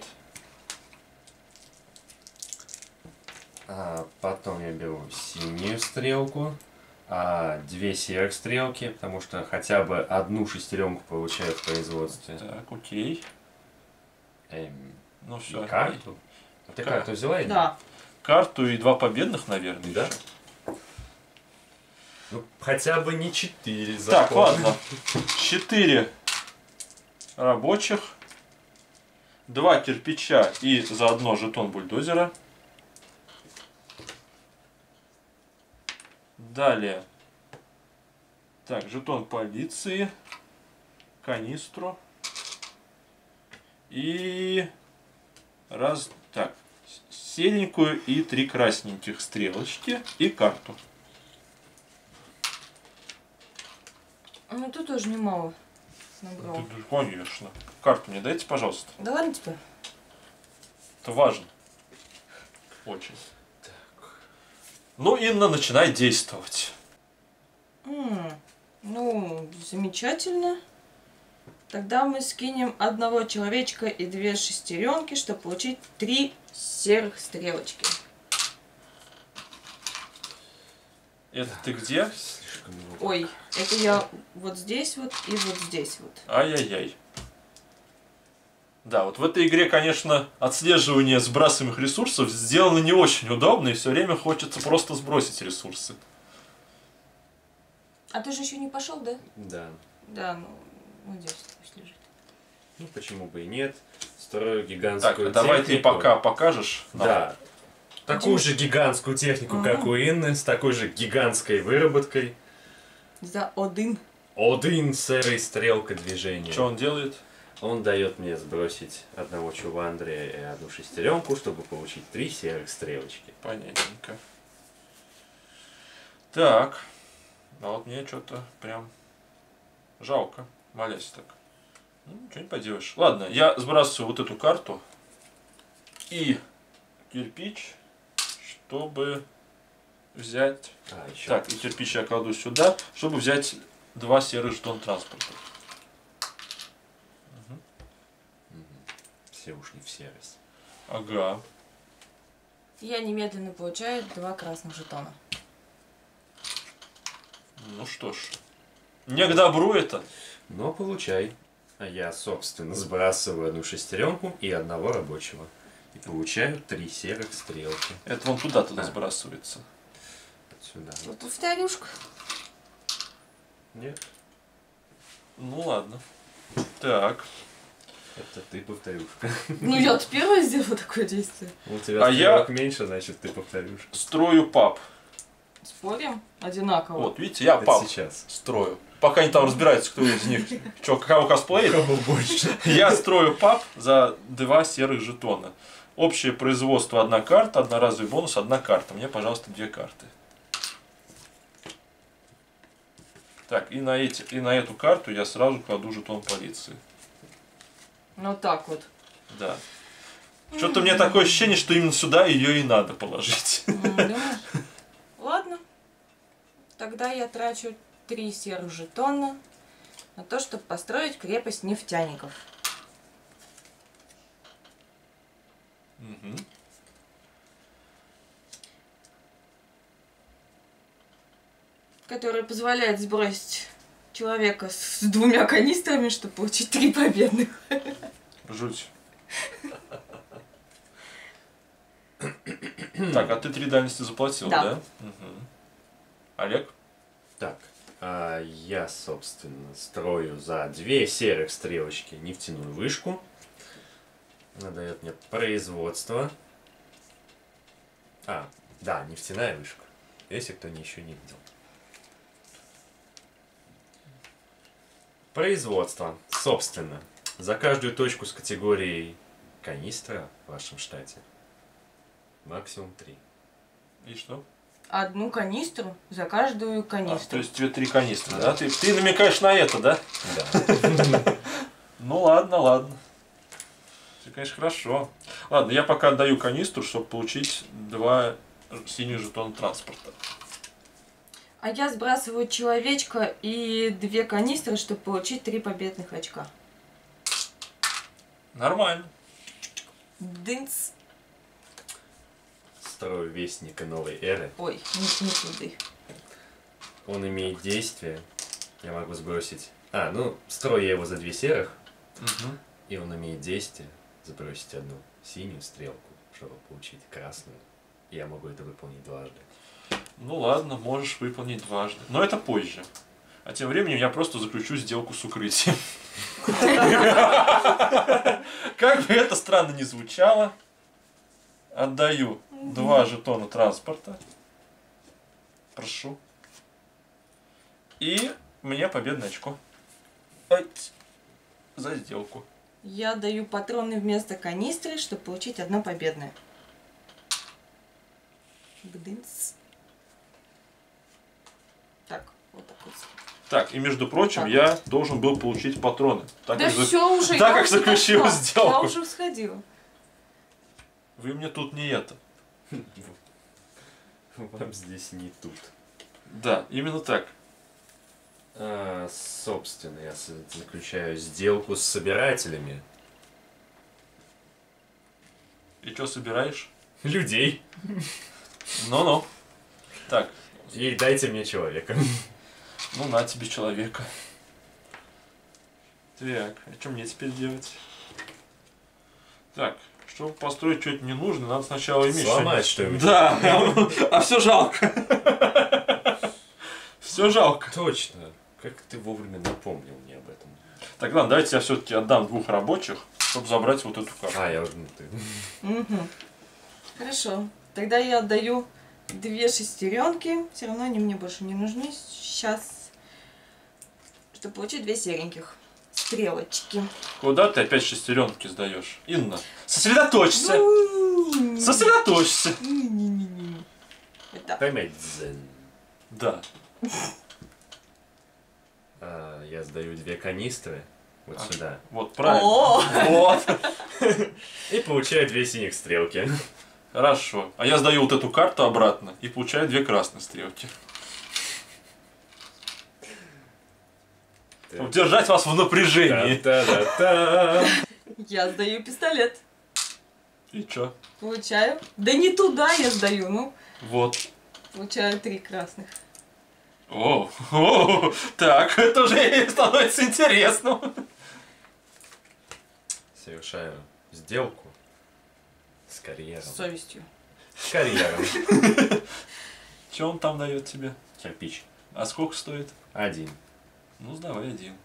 А потом я беру синюю стрелку, а две серых стрелки, потому что хотя бы одну шестеренку получаю в производстве. Так, окей. Эм, Ну и все. карту. А ты карту взяла? или нет? Да. Карту и два победных, наверное. Да? еще. Ну, хотя бы не четыре. Так, запомни. ладно. Четыре рабочих. Два кирпича и заодно жетон бульдозера. Далее. Так, жетон полиции. Канистру. И... Раз... Так. Серенькую и три красненьких стрелочки. И карту. Ну, тут тоже немало набрал. Да, да, конечно. Карту мне дайте, пожалуйста. Да ладно тебе. Это важно. Очень. Ну, Инна, начинай действовать. М, Ну, замечательно. Тогда мы скинем одного человечка и две шестеренки, чтобы получить три серых стрелочки. Это ты где? Слишком много. Ой, это я вот здесь вот и вот здесь вот. Ай-яй-яй. Да, вот в этой игре, конечно, отслеживание сбрасываемых ресурсов сделано не очень удобно, и все время хочется просто сбросить ресурсы. А ты же еще не пошел, да? Да. Да, ну, вот здесь пусть лежит. Ну, почему бы и нет. Строю Так, гигантскую а давай ты технику. пока покажешь. нам. Да. Такую же гигантскую технику, Ага. как у Инны, с такой же гигантской выработкой. За один. Один серый стрелка движения. Что он делает? Он дает мне сбросить одного чува Андрея и одну шестеренку, чтобы получить три серых стрелочки. Понятненько. Так. А вот мне что-то прям жалко. Молясь так. Ну, ничего не поделаешь. Ладно, я сбрасываю вот эту карту и кирпич, чтобы взять... А, еще. Так, и кирпич я кладу сюда, чтобы взять два серых жетона транспорта. Все уж не в серость. Ага. Я немедленно получаю два красных жетона. Ну что ж. Не к добру это. Но получай. А я, собственно, сбрасываю одну шестеренку и одного рабочего. И получаю три серых стрелки. Это вон туда туда А. сбрасывается. Отсюда. Вот повторюшка. Нет, Ну ладно. Так. это ты повторюшка. Ну, я вот первая сделала такое действие. У тебя А я- стрелок меньше, значит ты повторюшка. Строю паб. Спорим? Одинаково. Вот, видите, я Это паб сейчас. строю. Пока они там разбираются, кто из них, что, кого косплеит, Кого больше? я строю паб за два серых жетона. Общее производство одна карта, одноразовый бонус одна карта. Мне, пожалуйста, две карты. Так, и на, эти, и на эту карту я сразу кладу жетон полиции. Ну, так вот. Да. Что-то мне такое ощущение, что именно сюда ее и надо положить. М, Думаешь? Ладно. Тогда я трачу три серых жетона на то, чтобы построить крепость нефтяников. Угу. Которая позволяет сбросить человека с двумя канистрами, чтобы получить три победных. Жуть. Так, а ты три дальности заплатил, да? Да. Угу. Олег? Так, а я, собственно, строю за две серых стрелочки нефтяную вышку. Она дает мне производство. А, да, нефтяная вышка. Если кто не еще не видел. Производство. Собственно, за каждую точку с категорией канистра в вашем штате максимум три. И что? Одну канистру за каждую А, то канистру. есть тебе три канистры, да? Ты, ты намекаешь на это, да? Да. Ну ладно, ладно. Все, конечно, хорошо. Ладно, я пока отдаю канистру, чтобы получить два синих жетона транспорта. А я сбрасываю человечка и две канистры, чтобы получить три победных очка. Нормально. Дынц. Строю вестника новой эры. Ой, не, не туды. Он имеет действие. Я могу сбросить... А, ну, строю я его за две серых. Угу. И он имеет действие забросить одну синюю стрелку, чтобы получить красную. И я могу это выполнить дважды. Ну ладно, можешь выполнить дважды. Но это позже. А тем временем я просто заключу сделку с укрытием. Как бы это странно ни звучало, отдаю два жетона транспорта. Прошу. И мне победное очко. Ать. За сделку. Я даю патроны вместо канистры, чтобы получить одно победное. Бдынц. Так, вот так вот. Так, и между прочим, Так. я должен был получить патроны. Так Да как за- все уже, так я как уже заключил дошла. сделку. Я уже сходила. Вы мне тут не это. Вам здесь не тут. Да, именно так. А, собственно, я с- заключаю сделку с собирателями. И что собираешь? Людей. Ну-ну. Так, И дайте мне человека. ну на тебе человека. Так, а что мне теперь делать? Так, чтобы построить что-то не нужно, надо сначала иметь Сломать что-нибудь. что-нибудь. Да, а все жалко. Все жалко. Точно. Как ты вовремя напомнил мне об этом. Так, ладно, давайте я все-таки отдам двух рабочих, чтобы забрать вот эту карту. А, я уже... ну, ты- Мгм. Хорошо. Тогда я отдаю две шестеренки. Все равно они мне больше не нужны сейчас. Чтобы получить две сереньких стрелочки. Куда ты опять шестеренки сдаешь? Инна, сосредоточься. Ну, Сосредоточься. не-не-не-не. Вот так. Поймать дзен. Да. А, я сдаю две канистры. Вот А. сюда. Вот, правильно. О! Вот. И получаю две синих стрелки. Хорошо. А я сдаю вот эту карту обратно и получаю две красные стрелки. Чтобы держать вас в напряжении. Та-та-та-та. Я сдаю пистолет. И чё? Получаю. Да не туда я сдаю, ну. Вот. Получаю три красных. О, о, так, это уже становится интересным. Совершаю сделку с карьером. С совестью. С карьером. Что он там дает тебе? Кирпич. А сколько стоит? Один. Ну, сдавай один.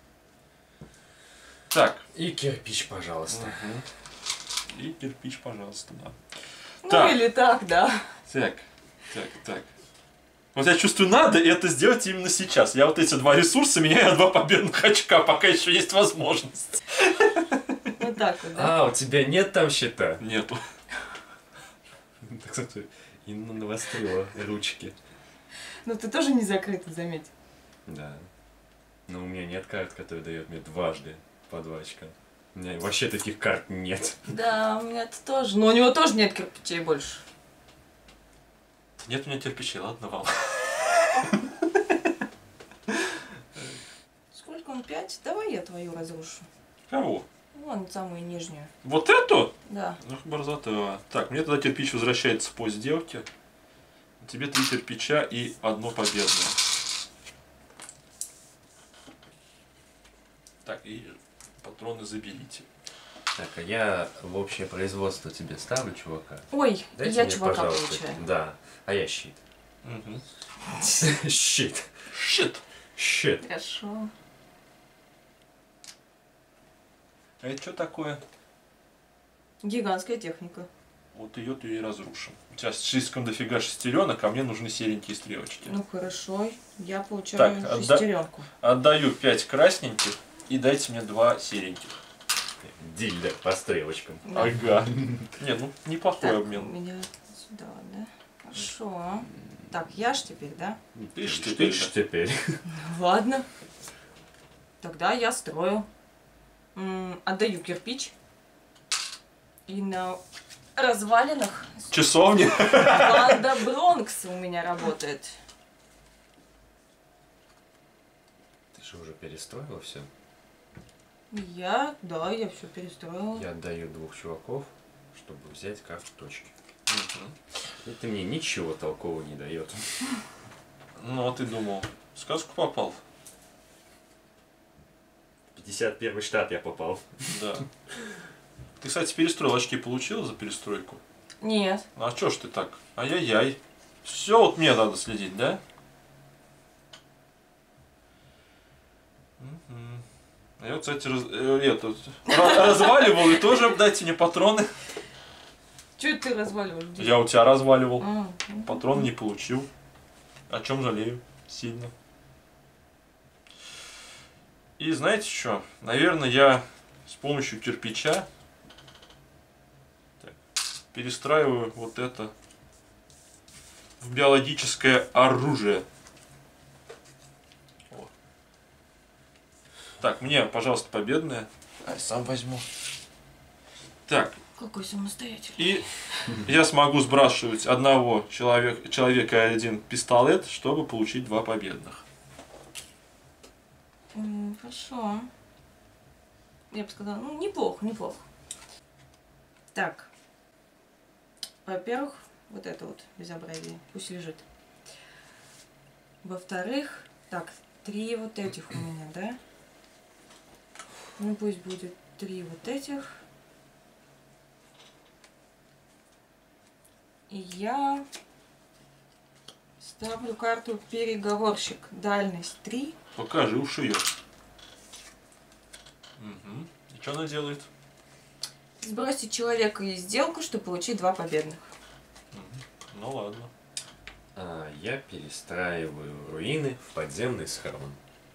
Так. И кирпич, пожалуйста. Мгм. И кирпич, пожалуйста, да. Ну Так. или так, да. Так, так, так. Вот я чувствую, надо это сделать именно сейчас. Я вот эти два ресурса меняю на два победных очка, пока еще есть возможность. Вот так вот, да. А, у тебя нет там щита? Нету. Так, кстати, Инна навострила ручки. Но ты тоже не закрыта, заметь. Да. Но у меня нет карт, которые дают мне дважды по два очка. У меня вообще таких карт нет. Да, у меня-то тоже. Но у него тоже нет кирпичей больше. Нет у меня кирпичей, ладно, Вал. урон пять. Давай я твою разрушу. Кого? Вон самую нижнюю. Вот эту? Да. Ну, борзота. Так, мне тогда кирпич возвращается по сделке. Тебе три кирпича и одно победное. Так, и патроны заберите. Так, а я в общее производство тебе ставлю, чувака. Ой, Дайте я мне, чувака пожалуйста, получаю. Да, а я щит. Угу. Щит. Щит. Щит. Хорошо. А это что такое? Гигантская техника. Вот ее ты и разрушим. У тебя слишком дофига шестеренок, а мне нужны серенькие стрелочки. Ну хорошо, я получаю Так, отда- шестеренку. Отдаю пять красненьких и дайте мне два сереньких. Дилер по стрелочкам. Да. Ага. Не, ну неплохой Так, у обмен. меня сюда, да? Хорошо. Так, я ж теперь, да? Ты ж Ты теперь. ж теперь. Ладно. Тогда я строю. М, отдаю кирпич. И на развалинах Часовня. банда Бронкс у меня работает. Ты же уже перестроила все. Я, да, я все перестроила. Я отдаю двух чуваков, чтобы взять карту точки. Мгм. Это мне ничего толкового не дает. Ну, а ты думал, в сказку попал? пятьдесят первый штат я попал. Да. Ты, кстати, перестроил получил за перестройку? Нет. А чё ж ты так? Ай-яй-яй. Все вот мне надо следить, да? Мгм. А я вот, кстати, раз, э, этот, ra- разваливал и тоже дайте мне патроны. Че ты разваливаешь? Где? Я у тебя разваливал. А, ну, Патрон не получил. О чем жалею сильно. И знаете что? Наверное, я с помощью кирпича так, перестраиваю вот это в биологическое оружие. О. Так, мне, пожалуйста, победное. А я сам возьму. Так, Какой самостоятельный. и я смогу сбрасывать одного человек, человека и один пистолет, чтобы получить два победных. М, Хорошо. Я бы сказала, ну, неплохо, неплохо. Так. Во-первых, вот это вот безобразие. Пусть лежит. Во-вторых, так, три вот этих у меня, да? Ну, пусть будет три вот этих. И я ставлю карту переговорщик. Дальность три. Покажи уж ее. Угу. И что она делает? Сбросить человека из сделку, чтобы получить два победных. Мгм. Ну ладно. А я перестраиваю руины в подземный схрон.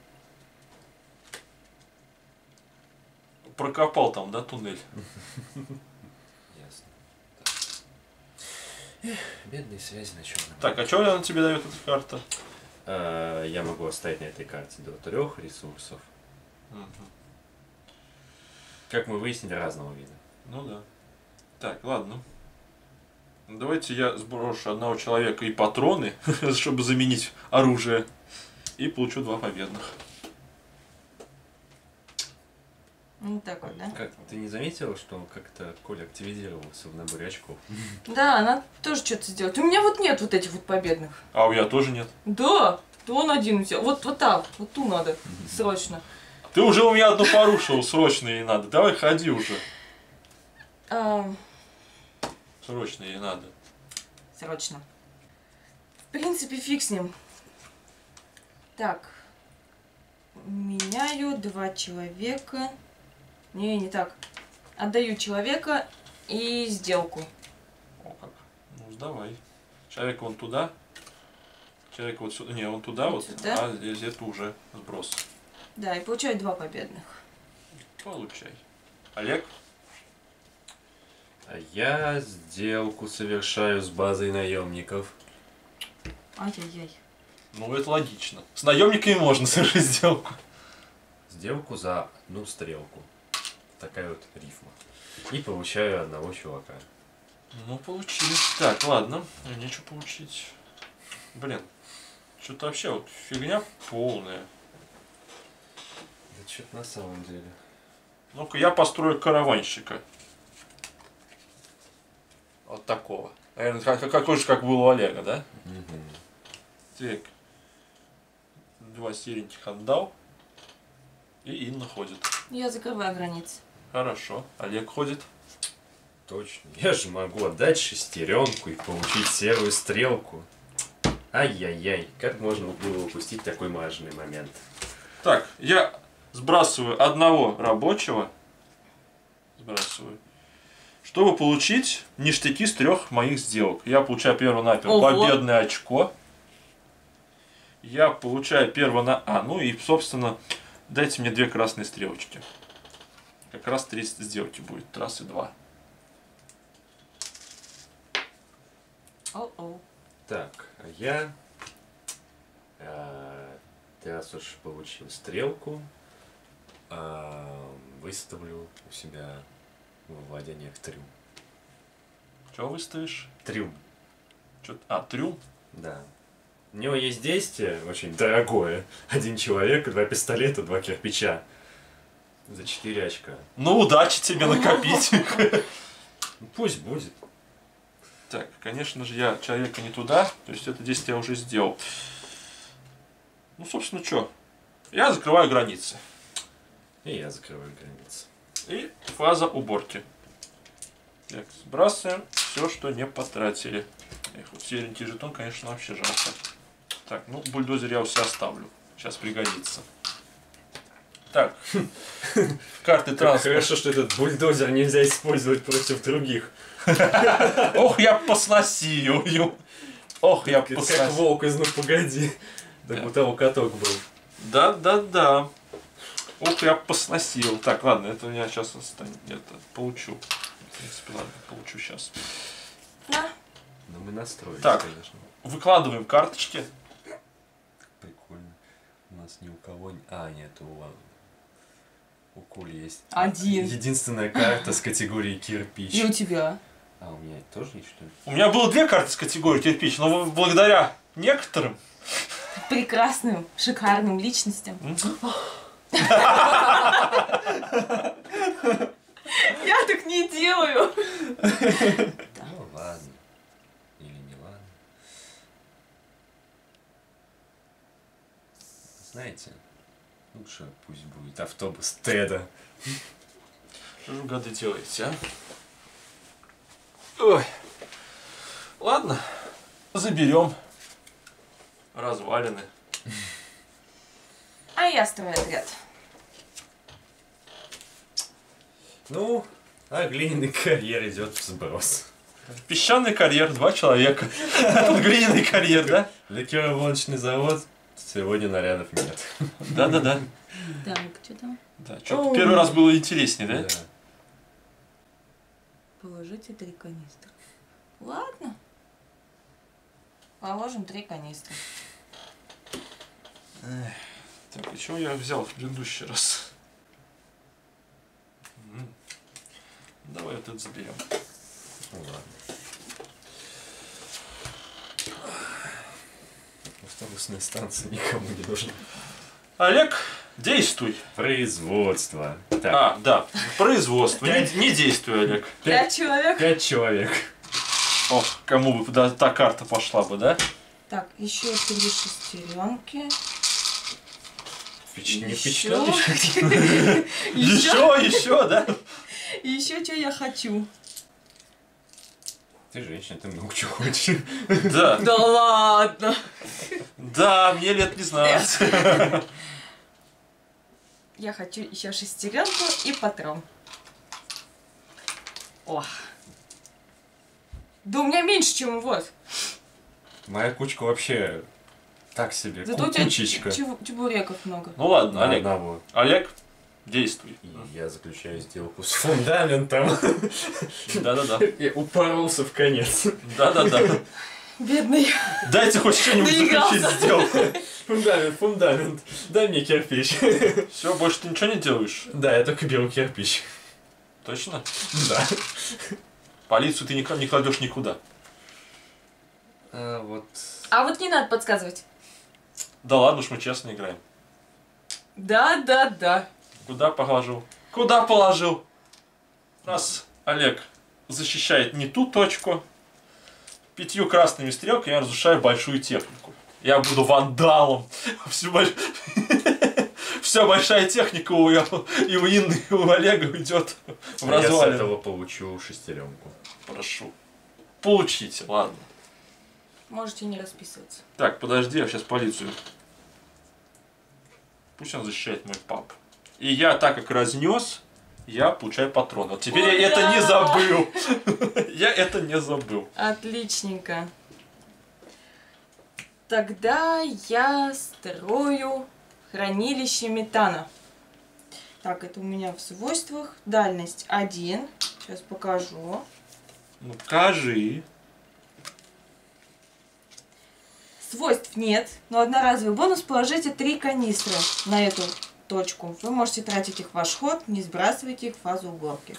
Прокопал там, да, туннель? Ясно. Так. Эх, бедные связи на черном. Так, а что она тебе дает эта карта? А, я могу оставить на этой карте до трех ресурсов. Мгм. Как мы выяснили, разного вида. Ну да. Так, ладно. Давайте я сброшу одного человека и патроны, чтобы заменить оружие. И получу два победных. Ну, так вот, да? Как, ты не заметила, что как-то Коля активизировался в наборе очков? Да, она тоже что-то сделать. У меня вот нет вот этих вот победных. А у меня тоже нет. Да, то он один взял. Вот, вот так, вот ту надо, срочно. Ты уже у меня одну порушил, срочно ей надо. Давай ходи уже. А, Срочно ей надо. срочно. В принципе, фиг с ним. Так. Меняю два человека. Не, не так. Отдаю человека и сделку. О, как. Ну, сдавай. Человек вон туда. Человек вот сюда. Не, он туда Вот вот. сюда? А здесь это уже сброс. Да, и получаю два победных. Получай. Олег? А я сделку совершаю с базой наемников. Ай-яй-яй. Ну, это логично. С наемниками можно совершить сделку. Сделку за одну стрелку. Такая вот рифма. И получаю одного чувака. Ну, получи. Так, ладно. Мне нечего получить. Блин. Что-то вообще вот фигня полная. что-то на самом деле. Ну-ка, я построю караванщика. Вот такого. Наверное, как, какой же, как был у Олега, да? Угу. Так. Два сереньких отдал. И Инна ходит. Я закрываю границы. Хорошо. Олег ходит. Точно. Я же могу отдать шестеренку и получить серую стрелку. Ай-яй-яй. Как можно было упустить такой важный момент? Так, я сбрасываю одного рабочего. Сбрасываю. Чтобы получить ништяки с трех моих сделок. Я получаю перво-наперво победное очко. Я получаю перво на... А, ну и, собственно, дайте мне две красные стрелочки. Как раз три сделки будет. Раз и два. О-о. Так, а я... А, раз уж получил стрелку, а, выставлю у себя во владениях трюм. Что выставишь? Трюм. Чё... А, трюм? Да. У него есть действие очень дорогое. Один человек, два пистолета, два кирпича. За четыре очка. Ну, удачи тебе накопить. Ну, пусть будет. Так, конечно же, я человека не туда. То есть это действие я уже сделал. Ну, собственно, что? Я закрываю границы. И я закрываю границы. И фаза уборки. Так, сбрасываем все, что не потратили. Эх, вот серенький жетон, конечно, вообще жалко. Так, ну, бульдозер я у себя оставлю. Сейчас пригодится. Так, карты транспорта. Хорошо, что этот бульдозер нельзя использовать против других. Ох, я посносил. Ох, я Как посносил. волк из «Ну погоди». Так у того каток был. Да, да, да. Ох, я посносил. Так, ладно, это я сейчас это, получу. В принципе, ладно, получу сейчас. На. Но мы настроились, Так. конечно. Выкладываем карточки. Прикольно. У нас ни у кого... не- А, нет, у... У Кули есть... Один. Единственная карта с категории кирпич. И у тебя. А, у меня тоже есть, что ли? У меня было две карты с категории кирпич, но благодаря некоторым... Прекрасным, шикарным личностям. Я так не делаю. Ну, ладно. Или не ладно. Знаете, лучше пусть будет автобус Теда. Что же вы, гады, делаете, а? Ой. Ладно, заберем развалины. А я строю отряд. Ну, а глиняный карьер идет в сброс. Песчаный карьер, два человека. Тут глиняный карьер, да? Лакероводочный завод. Сегодня нарядов нет. Да-да-да. Так, что там? Да, что первый раз было интереснее, да? Да. Положите три канистры. Ладно. Положим три канистры. Так, и чего я взял в предыдущий раз? М. Давай вот это заберем. Ну ладно. Автобусная станция никому не нужна. Олег, действуй. Производство. Так, А, да, производство. Не, не действуй, Олег. Пять человек. пять человек. О, кому бы да, та карта пошла бы, да? Так, еще три шестеренки. Впеч- Не Еще. впечатляешь? Еще, еще, да? Еще что я хочу. Ты женщина, ты много чего хочешь. Да. Да ладно. Да, мне лет не знать. Я хочу еще шестеренку и патрон. О. Да у меня меньше, чем у вас. Моя кучка вообще так себе. Зато у тебя Кучечка. чебу- чебуреков много. Ну ладно, На Олег. одного. Олег, действуй. И я заключаю сделку с фундаментом. Да-да-да. И упоролся в конец. Да-да-да. Бедный. Дайте хоть что-нибудь Доигрался. заключить сделку. Фундамент, фундамент. Дай мне кирпич. Все, больше ты ничего не делаешь? Да, я только беру кирпич. Точно? Да. Полицию ты никак не кладешь никуда. А вот... А вот не надо подсказывать. Да ладно уж, мы честно играем. Да, да, да. Куда положил? Куда положил? Нас Олег защищает не ту точку. Пятью красными стрелками я разрушаю большую технику. Я буду вандалом. Всю больш... Вся большая техника у, и у Инны, и у Олега уйдет в А я с развалины. этого получу шестеренку. Прошу. Получите, ладно. Можете не расписываться. Так, подожди, я сейчас полицию. Пусть он защищает мой пап. И я, так как разнес, я получаю патрон. Вот теперь я это не забыл. Я это не забыл. Отличненько. Тогда я строю хранилище метана. Так, это у меня в свойствах. Дальность один. Сейчас покажу. Ну, покажи. Свойств нет, но одноразовый бонус положите три канистры на эту точку. Вы можете тратить их в ваш ход, не сбрасывайте их в фазу уборки.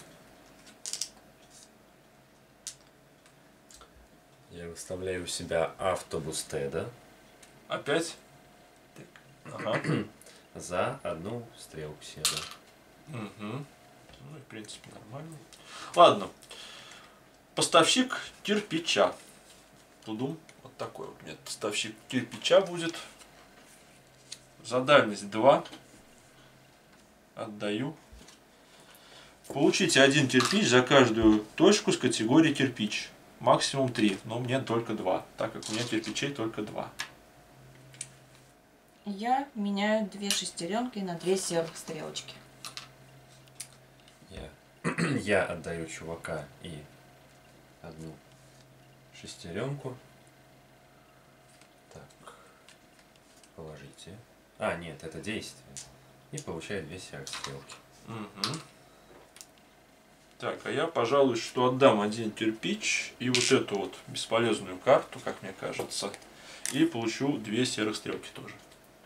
Я выставляю у себя автобус Теда Опять? Так. Ага. за одну стрелку седа. Угу. Ну, в принципе, нормально. Ладно. Поставщик кирпича. Тудум. Вот такой вот нет. Поставщик кирпича будет. За дальность два. Отдаю. Получите один кирпич за каждую точку с категории кирпич. Максимум три. Но мне только два. Так как у меня кирпичей только два. Я меняю две шестеренки на две серых стрелочки. Я, я отдаю чувака и одну шестеренку. Так, положите. А, нет, это действие. И получаю две серых стрелки. Угу. Так, а я, пожалуй, что отдам один кирпич и вот эту вот бесполезную карту, как мне кажется, и получу две серых стрелки тоже.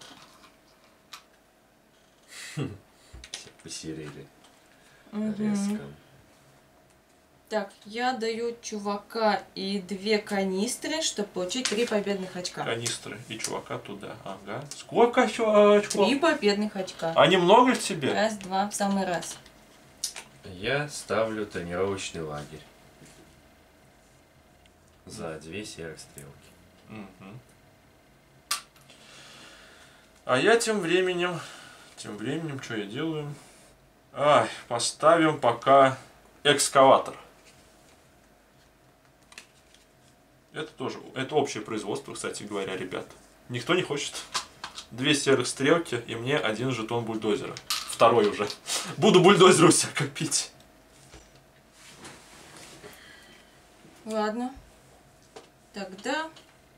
Посерили. Угу. Резко. Так, я даю чувака и две канистры, чтобы получить три победных очка. Канистры и чувака туда. Ага. Сколько еще очков? Три победных очка. А немного ли тебе? Раз, два, в самый раз. Я ставлю тренировочный лагерь. За две серых стрелки. Угу. А я тем временем... Тем временем, что я делаю? Ай, поставим пока экскаватор. Это тоже, это общее производство, кстати говоря, ребят. Никто не хочет. Две серых стрелки и мне один жетон бульдозера. Второй уже. Буду бульдозер у себя копить. Ладно. Тогда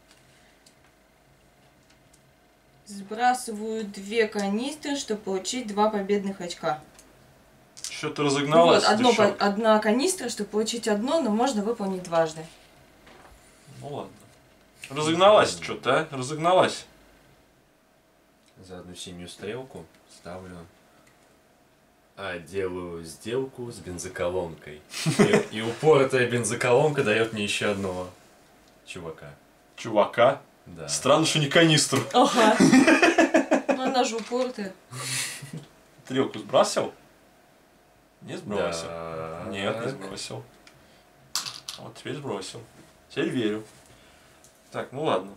сбрасываю две канистры, чтобы получить два победных очка. Что-то разогналась. Вот, одно, по- девчонка. одна канистра, чтобы получить одно, но можно выполнить дважды. Ну ладно. Разогналась что-то, а? Разогналась. За одну синюю стрелку ставлю... А, делаю сделку с бензоколонкой. И, и упоротая бензоколонка дает мне еще одного чувака. Чувака. Да. Странно, что не канистру. Ага. Ну, она же упортая. Стрелку сбросил? Не сбросил. Да. Нет, не сбросил. Вот теперь сбросил. Теперь верю. Так, ну ладно.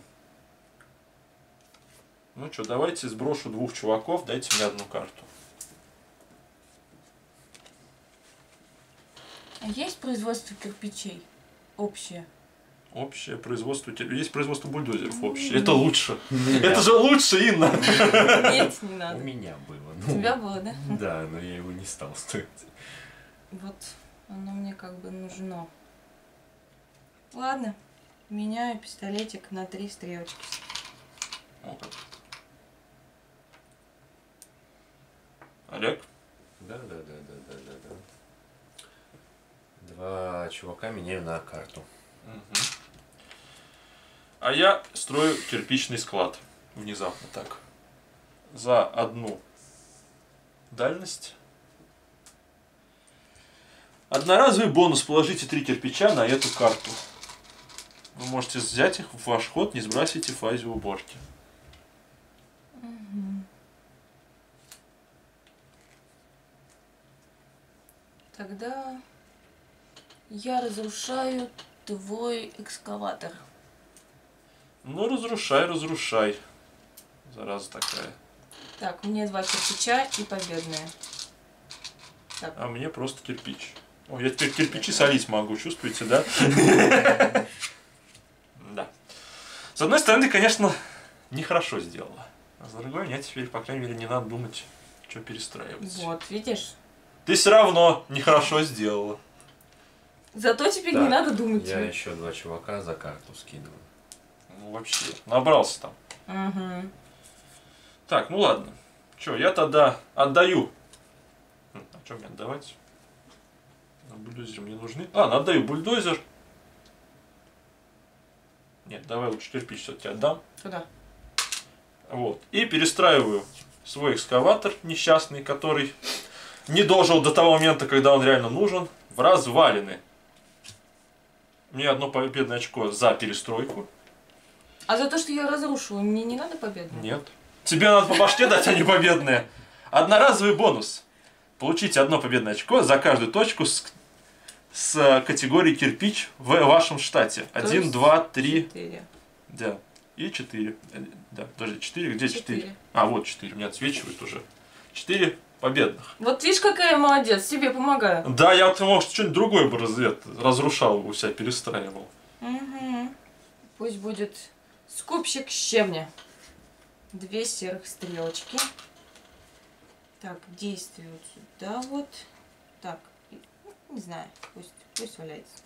Ну что, давайте сброшу двух чуваков, дайте мне одну карту. А есть производство кирпичей? Общее? Общее производство... Есть производство бульдозеров общее. Это лучше. Это же лучше, Инна. Нет, не У надо. меня было. У тебя было, да? Да, но я его не стал строить. Вот оно мне как бы нужно. Ладно. Меняю пистолетик на три стрелочки. Вот так. Олег? Да, да, да, да, да, да, да. Два чувака меняю на карту. Угу. А я строю кирпичный склад. Внезапно так. За одну дальность. Одноразовый бонус. Положите три кирпича на эту карту. Вы можете взять их в ваш ход, не сбрасывайте в фазе уборки. Угу. Тогда я разрушаю твой экскаватор. Ну, разрушай, разрушай. Зараза такая. Так, мне два кирпича и победные. Так. А мне просто кирпич. О, я теперь кирпичи солить могу, чувствуете, да? Да. С одной стороны, конечно, нехорошо сделала. А с другой, мне теперь, по крайней мере, не надо думать, что перестраивать. Вот, видишь? Ты все равно нехорошо сделала. Зато теперь Так, не надо думать. Я еще два чувака за карту скидываю. Ну, вообще, набрался там. Угу. Так, ну ладно. Че, я тогда отдаю. А что мне отдавать? Бульдозер мне нужны. Ладно, отдаю бульдозер. Нет, давай лучше кирпич все-таки отдам. Куда? Вот. И перестраиваю свой экскаватор несчастный, который не дожил до того момента, когда он реально нужен, в развалины. Мне одно победное очко за перестройку. А за то, что я разрушила, мне не надо победное? Нет. Тебе надо по башке дать, а не победное. Одноразовый бонус. Получите одно победное очко за каждую точку с, с категории кирпич в вашем штате. Один, два, три. Четыре. Да. И четыре. Да, подожди, четыре. Где четыре? Четыре. А, вот четыре. Мне отсвечивают уже. Четыре победных. Вот видишь, какая я молодец, тебе помогаю. Да, я вот, может, что-нибудь другое бы раз, это, разрушал бы у себя, перестраивал. Угу. Пусть будет скупщик щебня. Две серых стрелочки. Так, действуют сюда вот. Так, не знаю, пусть, пусть валяется.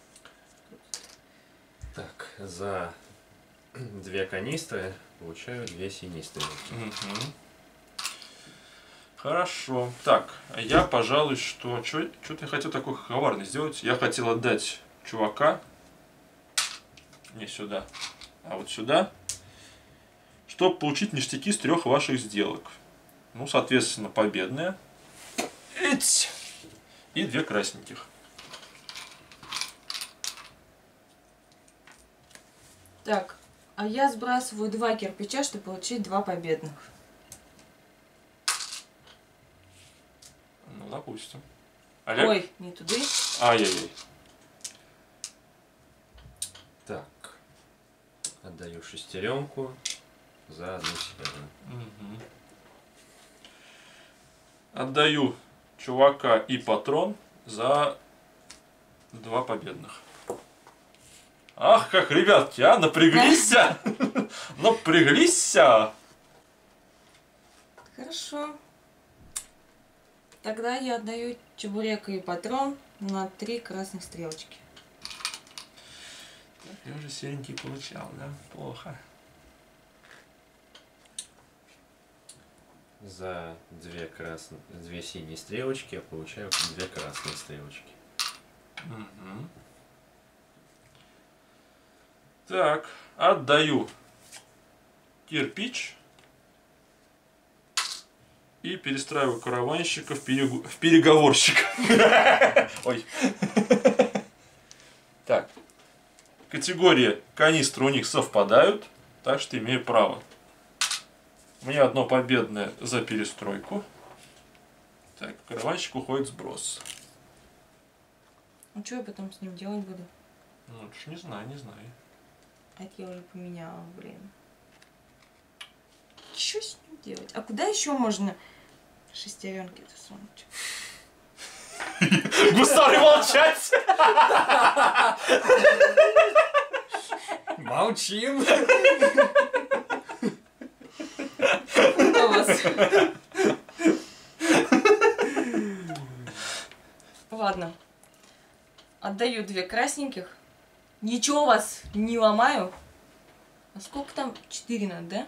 Так, за две канистры получаю две синие стрелки. Угу. Хорошо. Так, я, пожалуй, что... Что-то я хотел такой коварный сделать. Я хотел отдать чувака. Не сюда, а вот сюда. Чтобы получить ништяки с трех ваших сделок. Ну, соответственно, победная. И две красненьких. Так, а я сбрасываю два кирпича, чтобы получить два победных. Ну, допустим. Олег? Ой, не туда. Ай-яй-яй. Так, отдаю шестеренку за одну серую. Угу. Отдаю чувака и патрон за два победных. Ах, как, ребятки, а, напряглись! Напряглись! Хорошо. Тогда я отдаю чебурека и патрон на три красных стрелочки. Так, я уже серенький получал, да? Плохо. За две, красные, две синие стрелочки я получаю две красные стрелочки. Угу. Так, отдаю кирпич и перестраиваю караванщика в, перегу... в переговорщика. Ой. Так. Категории канистры у них совпадают, так что имею право. Мне одно победное за перестройку. Так, караванщик уходит сброс. Ну что я потом с ним делать буду? Ну, уж не знаю, не знаю. А это я уже поменяла, блин. Что с ним делать? А куда еще можно шестеренки-то сунуть? Гусары молчать! Молчим! Куда вас? Ладно. Отдаю две красненьких. Ничего вас не ломаю. А сколько там? Четыре надо, да?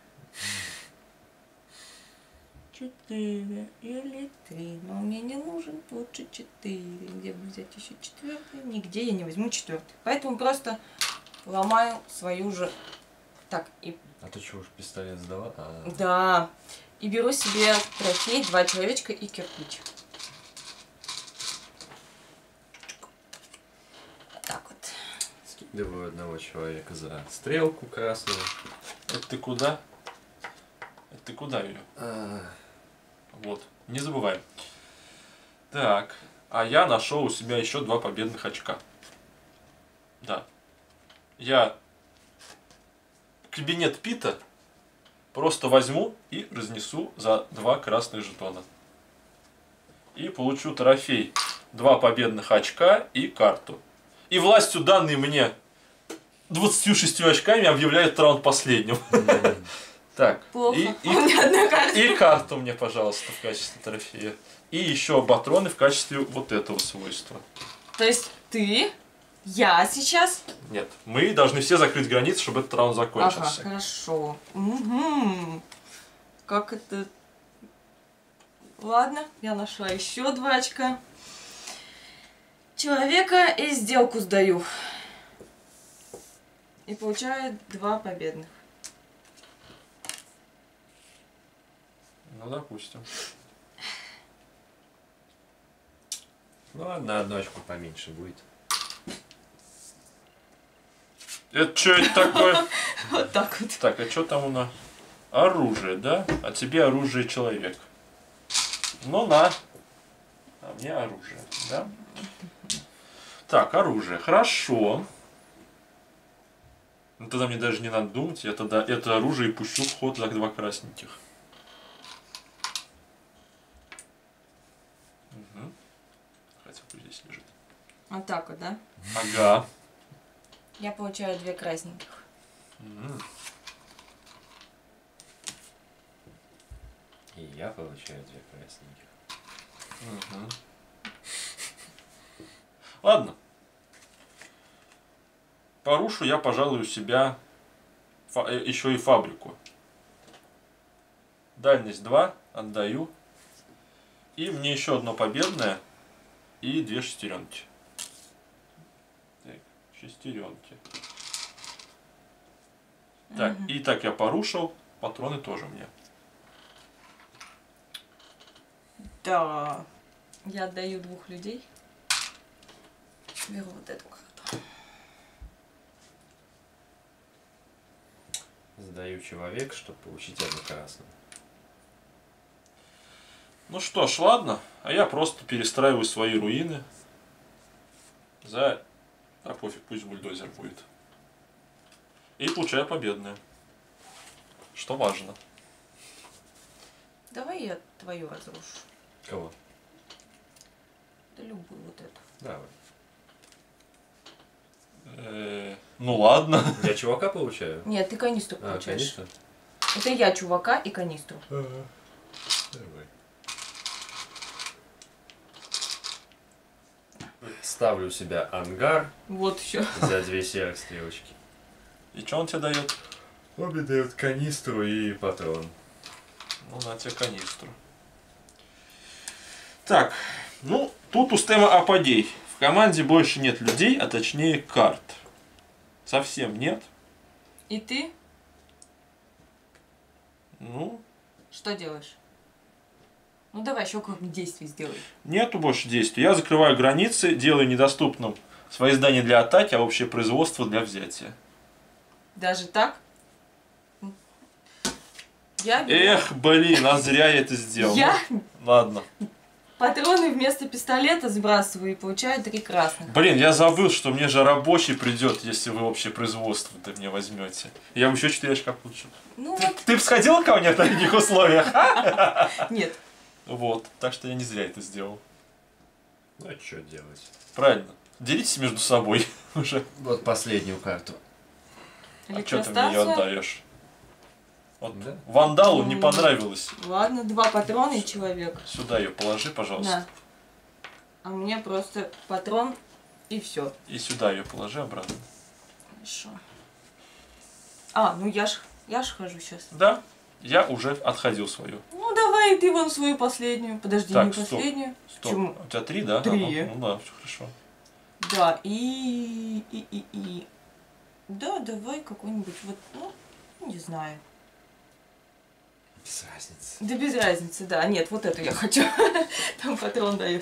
Четыре или три. Но мне не нужен лучше четыре. Где бы взять еще четвертый? Нигде я не возьму четвертый. Поэтому просто ломаю свою же. Так, и... А ты что, уж пистолет сдала? А... Да. И беру себе трофей, два человечка и кирпич. Так вот. Скидываю одного человека за стрелку красную. Это ты куда? Это ты куда, Юля? А... Вот, не забываем. Так, А я нашел у себя еще два победных очка. Да. Я кабинет Пита просто возьму и разнесу за два красных жетона. И получу трофей. Два победных очка и карту. И властью, данной мне двадцатью шестью очками, объявляют раунд последним. Так. Плохо. И, и, У меня одна карта. и карту мне, пожалуйста, в качестве трофея. И еще батроны в качестве вот этого свойства. То есть ты, я сейчас. Нет, мы должны все закрыть границы, чтобы этот раунд Ага, закончился. хорошо. Угу. Как это... Ладно, я нашла еще два очка. Человека и сделку сдаю. И получаю два победных. Ну, допустим. Ну ладно, одну очку поменьше будет. Это что это такое? Вот так вот. Так, а что там у нас? Оружие, да? А тебе оружие человек. Ну на. А мне оружие, да? Так, оружие. Хорошо. Ну тогда мне даже не надо думать. Я тогда это оружие и пущу в ход за два красненьких. Угу. Хотя бы здесь лежит. Вот так вот, да? Ага. Я получаю две красненьких. М. И я получаю две красненьких. Мгм. Ладно. Порушу я, пожалуй, у себя фа- э, еще и фабрику. Дальность два отдаю. И мне еще одно победное и две шестеренки. Так, шестеренки. Так, Мгм. и так я порушил. Патроны тоже мне. Да. Я отдаю двух людей. Беру вот эту карту. Сдаю человек, чтобы получить одну красную. Ну что ж, ладно. А я просто перестраиваю свои руины за... А пофиг, пусть бульдозер будет. И получаю победное. Что важно. Давай я твою разрушу. Кого? Да любую вот эту. Давай. Э, Ну ладно. Я чувака получаю? Нет, ты канистру А, получаешь. конечно. Это я чувака и канистру. Давай. Ставлю себя ангар Вот еще. за две серых стрелочки. И что он тебе дает? Обе дают канистру и патрон. Ну, на тебе канистру. Так, ну, тут у Стема апогей. В команде больше нет людей, а точнее карт. Совсем нет. И ты Ну, что делаешь? Ну давай еще какое-нибудь действие сделай. нету больше действий. Я закрываю границы, делаю недоступным свои здания для атаки, а общее производство для взятия. Даже так? Я беру Эх, блин, а зря я это сделал. Я Ладно. патроны вместо пистолета сбрасываю и получаю три красных. Блин, я забыл, что мне же рабочий придет, если вы общее производство-то мне возьмете. Я бы еще четыре очка получил. Ну Ты, вот, ты бы сходил ко мне в таких условиях? нет. Вот, так что я не зря это сделал. Ну а что делать? Правильно. Делитесь между собой уже. Вот последнюю карту. А что ты мне ее Электростанция. отдаешь? Вот Да. вандалу не М. понравилось. Ладно, два патрона и человек. Сюда ее положи, пожалуйста. На. А мне просто патрон и все. И сюда ее положи обратно. Хорошо. А, ну я ж, я ж хожу сейчас. Да, я уже отходил свою. Ну давай ты вон свою последнюю. Подожди, Так, не стоп. последнюю. Стоп. Почему? У тебя три, да? Три. Ага. Ну да, все хорошо. Да, и, и, и, и. Да, давай какой-нибудь вот, ну, не знаю. Без разницы. Да без разницы, да. Нет, вот эту я хочу. Там патрон дают.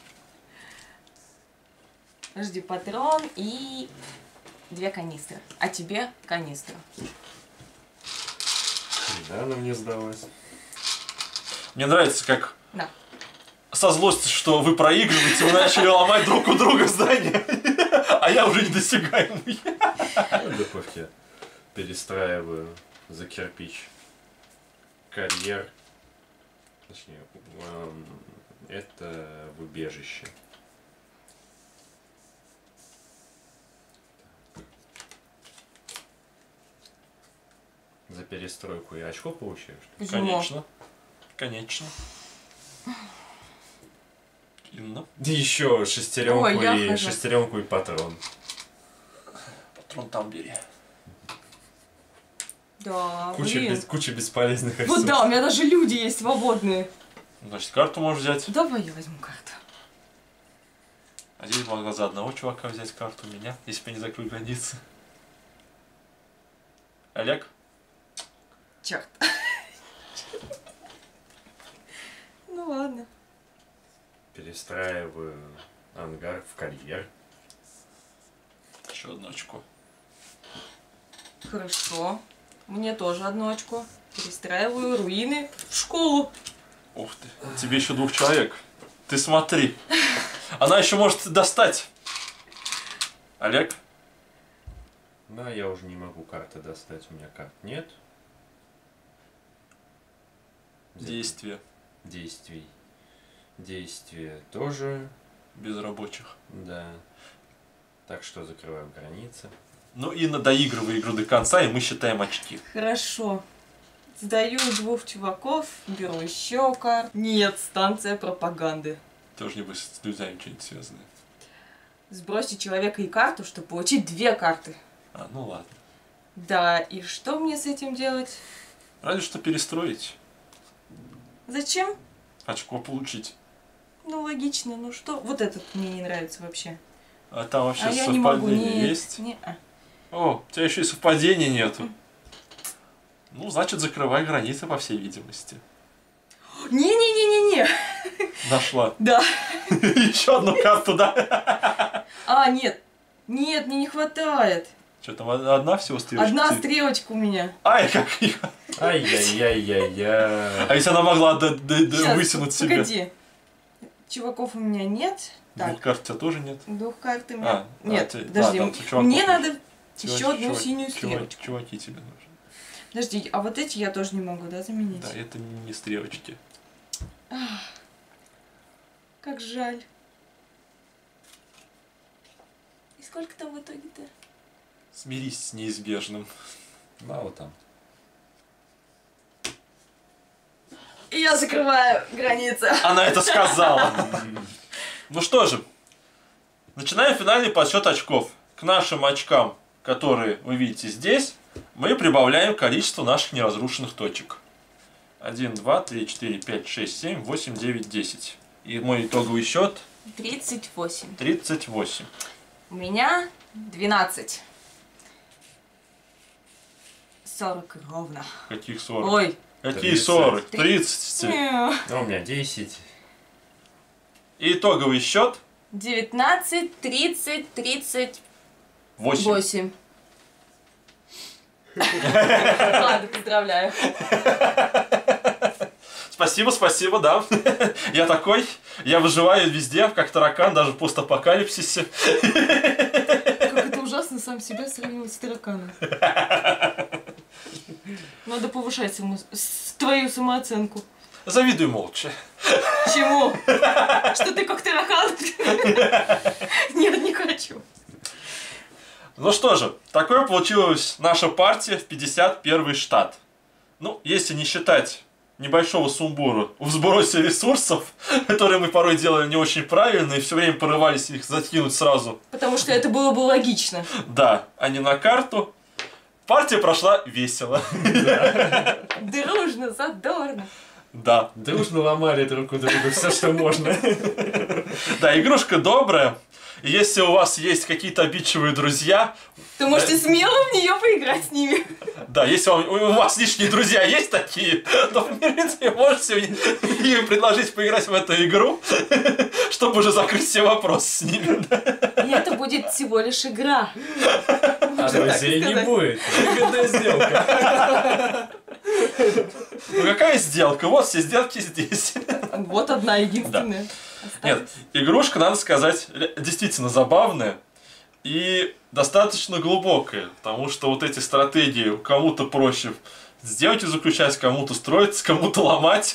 Подожди, патрон и две канистры. А тебе канистра. Да, она мне сдалась. Мне нравится, как На. со злости, что вы проигрываете, вы начали ломать друг у друга здание, а я уже недосягаемый. Ну, добавь я перестраиваю за кирпич карьер. Точнее, эм, это в убежище. За перестройку я очко получаю, что ли? Конечно. Конечно. Именно. Еще шестеренку Ой, я и хожу. шестеренку и патрон. Патрон там бери. Да, Куча, блин. без, куча бесполезных Вот ресурсов. да, у меня даже люди есть свободные. Значит, карту можешь взять. Давай я возьму карту. А здесь могла за одного чувака взять карту у меня, если бы я не закрыл границы. Олег? Черт. Ну ладно. Перестраиваю ангар в карьер. Еще одно очко. Хорошо. Мне тоже одно очко. Перестраиваю руины в школу. Ух ты, тебе еще двух человек. Ты смотри. Она еще может достать. Олег? Да, я уже не могу карты достать, у меня карт нет. Действие. Действий. Действия тоже, Без рабочих. да. Так что закрываю границы. Ну и надоигрывай игру до конца, и мы считаем очки. Хорошо. Сдаю двух чуваков, беру еще карт. Нет, станция пропаганды. Тоже, небось, с друзьями что-нибудь связанное. Сбросить человека и карту, чтобы получить две карты. А, ну ладно. Да, и что мне с этим делать? Разве что перестроить. Зачем? Очко получить. Ну, логично. Ну что? Вот этот мне не нравится вообще. А там вообще а я не могу. совпадение Нет, есть? не, а. О, у тебя еще и совпадения нету. Ну, значит, закрывай границы, по всей видимости. Не-не-не-не-не. Нашла. Да. Еще одну карту, да? А, нет. Нет, мне не хватает. Что там, одна всего стрелочка? Одна стрелочка у меня. Ай, как ее. Ай-яй-яй-яй-яй. А если она могла д- д- д- Щас, вытянуть себе? погоди. Чуваков у меня нет. Так, Двух карт у тебя тоже нет? двух карт у меня. А, Нет, а, ты- подожди. да, там чуваков Мне есть. надо Чувак- еще одну чувак- синюю чувак- стрелочку. Чуваки тебе нужны. Подожди, а вот эти я тоже не могу, да, заменить? Да, это не стрелочки. Как жаль. И сколько там в итоге-то? Смирись с неизбежным. Мало там. И я закрываю границы. Она это сказала. Ну что же, начинаем финальный подсчет очков. К нашим очкам, которые вы видите здесь, мы прибавляем количество наших неразрушенных точек. один, два, три, четыре, пять, шесть, семь, восемь, девять, десять. И мой итоговый счет тридцать восемь. тридцать восемь. У меня двенадцать. сорок ровно. Каких сорок? Ой. Какие тридцать. сорок? тридцать. Не. А у меня десять. И итоговый счет девятнадцать, тридцать, тридцать восемь. восемь. Ладно, поздравляю. Спасибо, спасибо, да. Я такой, я выживаю везде, как таракан, даже в постапокалипсисе. Как это ужасно сам себя сравнивать с тараканом. Надо повышать саму, с- твою самооценку. Завидуй молча. Чему? Что ты как таракан? Нет, не хочу. Ну что же, такое получилась наша партия в пятьдесят первый штат. Ну, если не считать небольшого сумбура в сбросе ресурсов, которые мы порой делали не очень правильно и все время порывались их закинуть сразу, Потому что это было бы логично. да, а не на карту, партия прошла весело. Дружно, задорно. Да, Дружно ломали друг у друга все, что можно. да, игрушка добрая. И если у вас есть какие-то обидчивые друзья, Ты можете смело в нее поиграть с ними. да, если вам- у вас лишние друзья есть такие, то, в принципе, можете им предложить поиграть в эту игру, чтобы уже закрыть все вопросы с ними. И это будет всего лишь игра. А друзей не сказать. будет. Выгодная сделка. Ну какая сделка? Вот все сделки здесь. Вот одна единственная. Нет, игрушка, надо сказать, действительно забавная и достаточно глубокая, потому что вот эти стратегии кому-то проще сделать и заключать, кому-то строить, кому-то ломать.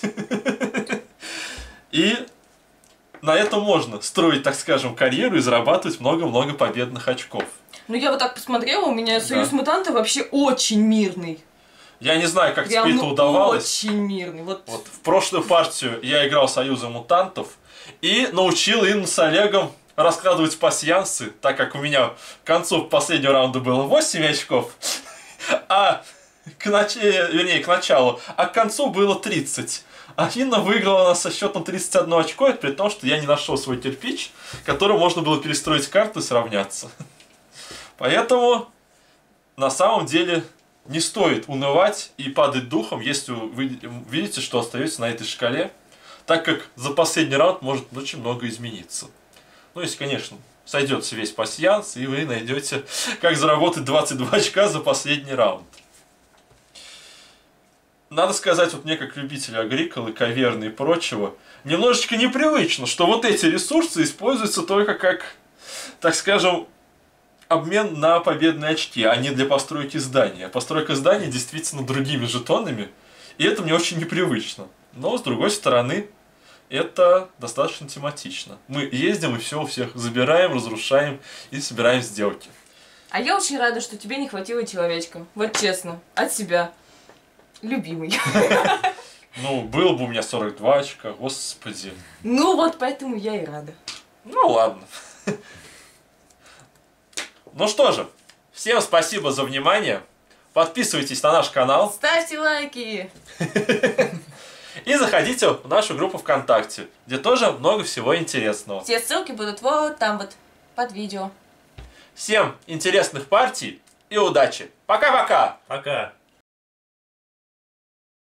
И на этом можно строить, так скажем, карьеру и зарабатывать много-много победных очков. Ну я вот так посмотрела, у меня Союз Мутантов вообще очень мирный. Я не знаю, как Прям, тебе это ну, удавалось. Очень мирный. Вот. Вот в прошлую партию я играл Союзом Мутантов и научил Инну с Олегом раскладывать пасьянсы, так как у меня к концу последнего раунда было восемь очков, а к, нач... вернее, к началу, а к концу было тридцать. А Инна выиграла нас со счетом тридцать одно очко, при том, что я не нашел свой кирпич, которым можно было перестроить карту и сравняться. Поэтому на самом деле не стоит унывать и падать духом, если вы видите, что остаетесь на этой шкале, так как за последний раунд может очень много измениться. Ну, если, конечно, сойдется весь пасьянс, и вы найдете, как заработать двадцать два очка за последний раунд. Надо сказать, вот мне, как любителю агриколы, каверны и прочего, немножечко непривычно, что вот эти ресурсы используются только как, так скажем, обмен на победные очки, а не для постройки здания. Постройка здания действительно другими жетонами, и это мне очень непривычно. Но, с другой стороны, это достаточно тематично. Мы ездим и все у всех забираем, разрушаем и собираем сделки. А я очень рада, что тебе не хватило человечка. Вот честно, от себя. Любимый. Ну, было бы у меня сорок два очка, господи. Ну вот поэтому я и рада. Ну ладно. Ну что же, всем спасибо за внимание. Подписывайтесь на наш канал. Ставьте лайки. И заходите в нашу группу ВКонтакте, где тоже много всего интересного. Все ссылки будут вот там вот, под видео. Всем интересных партий и удачи. Пока-пока! Пока!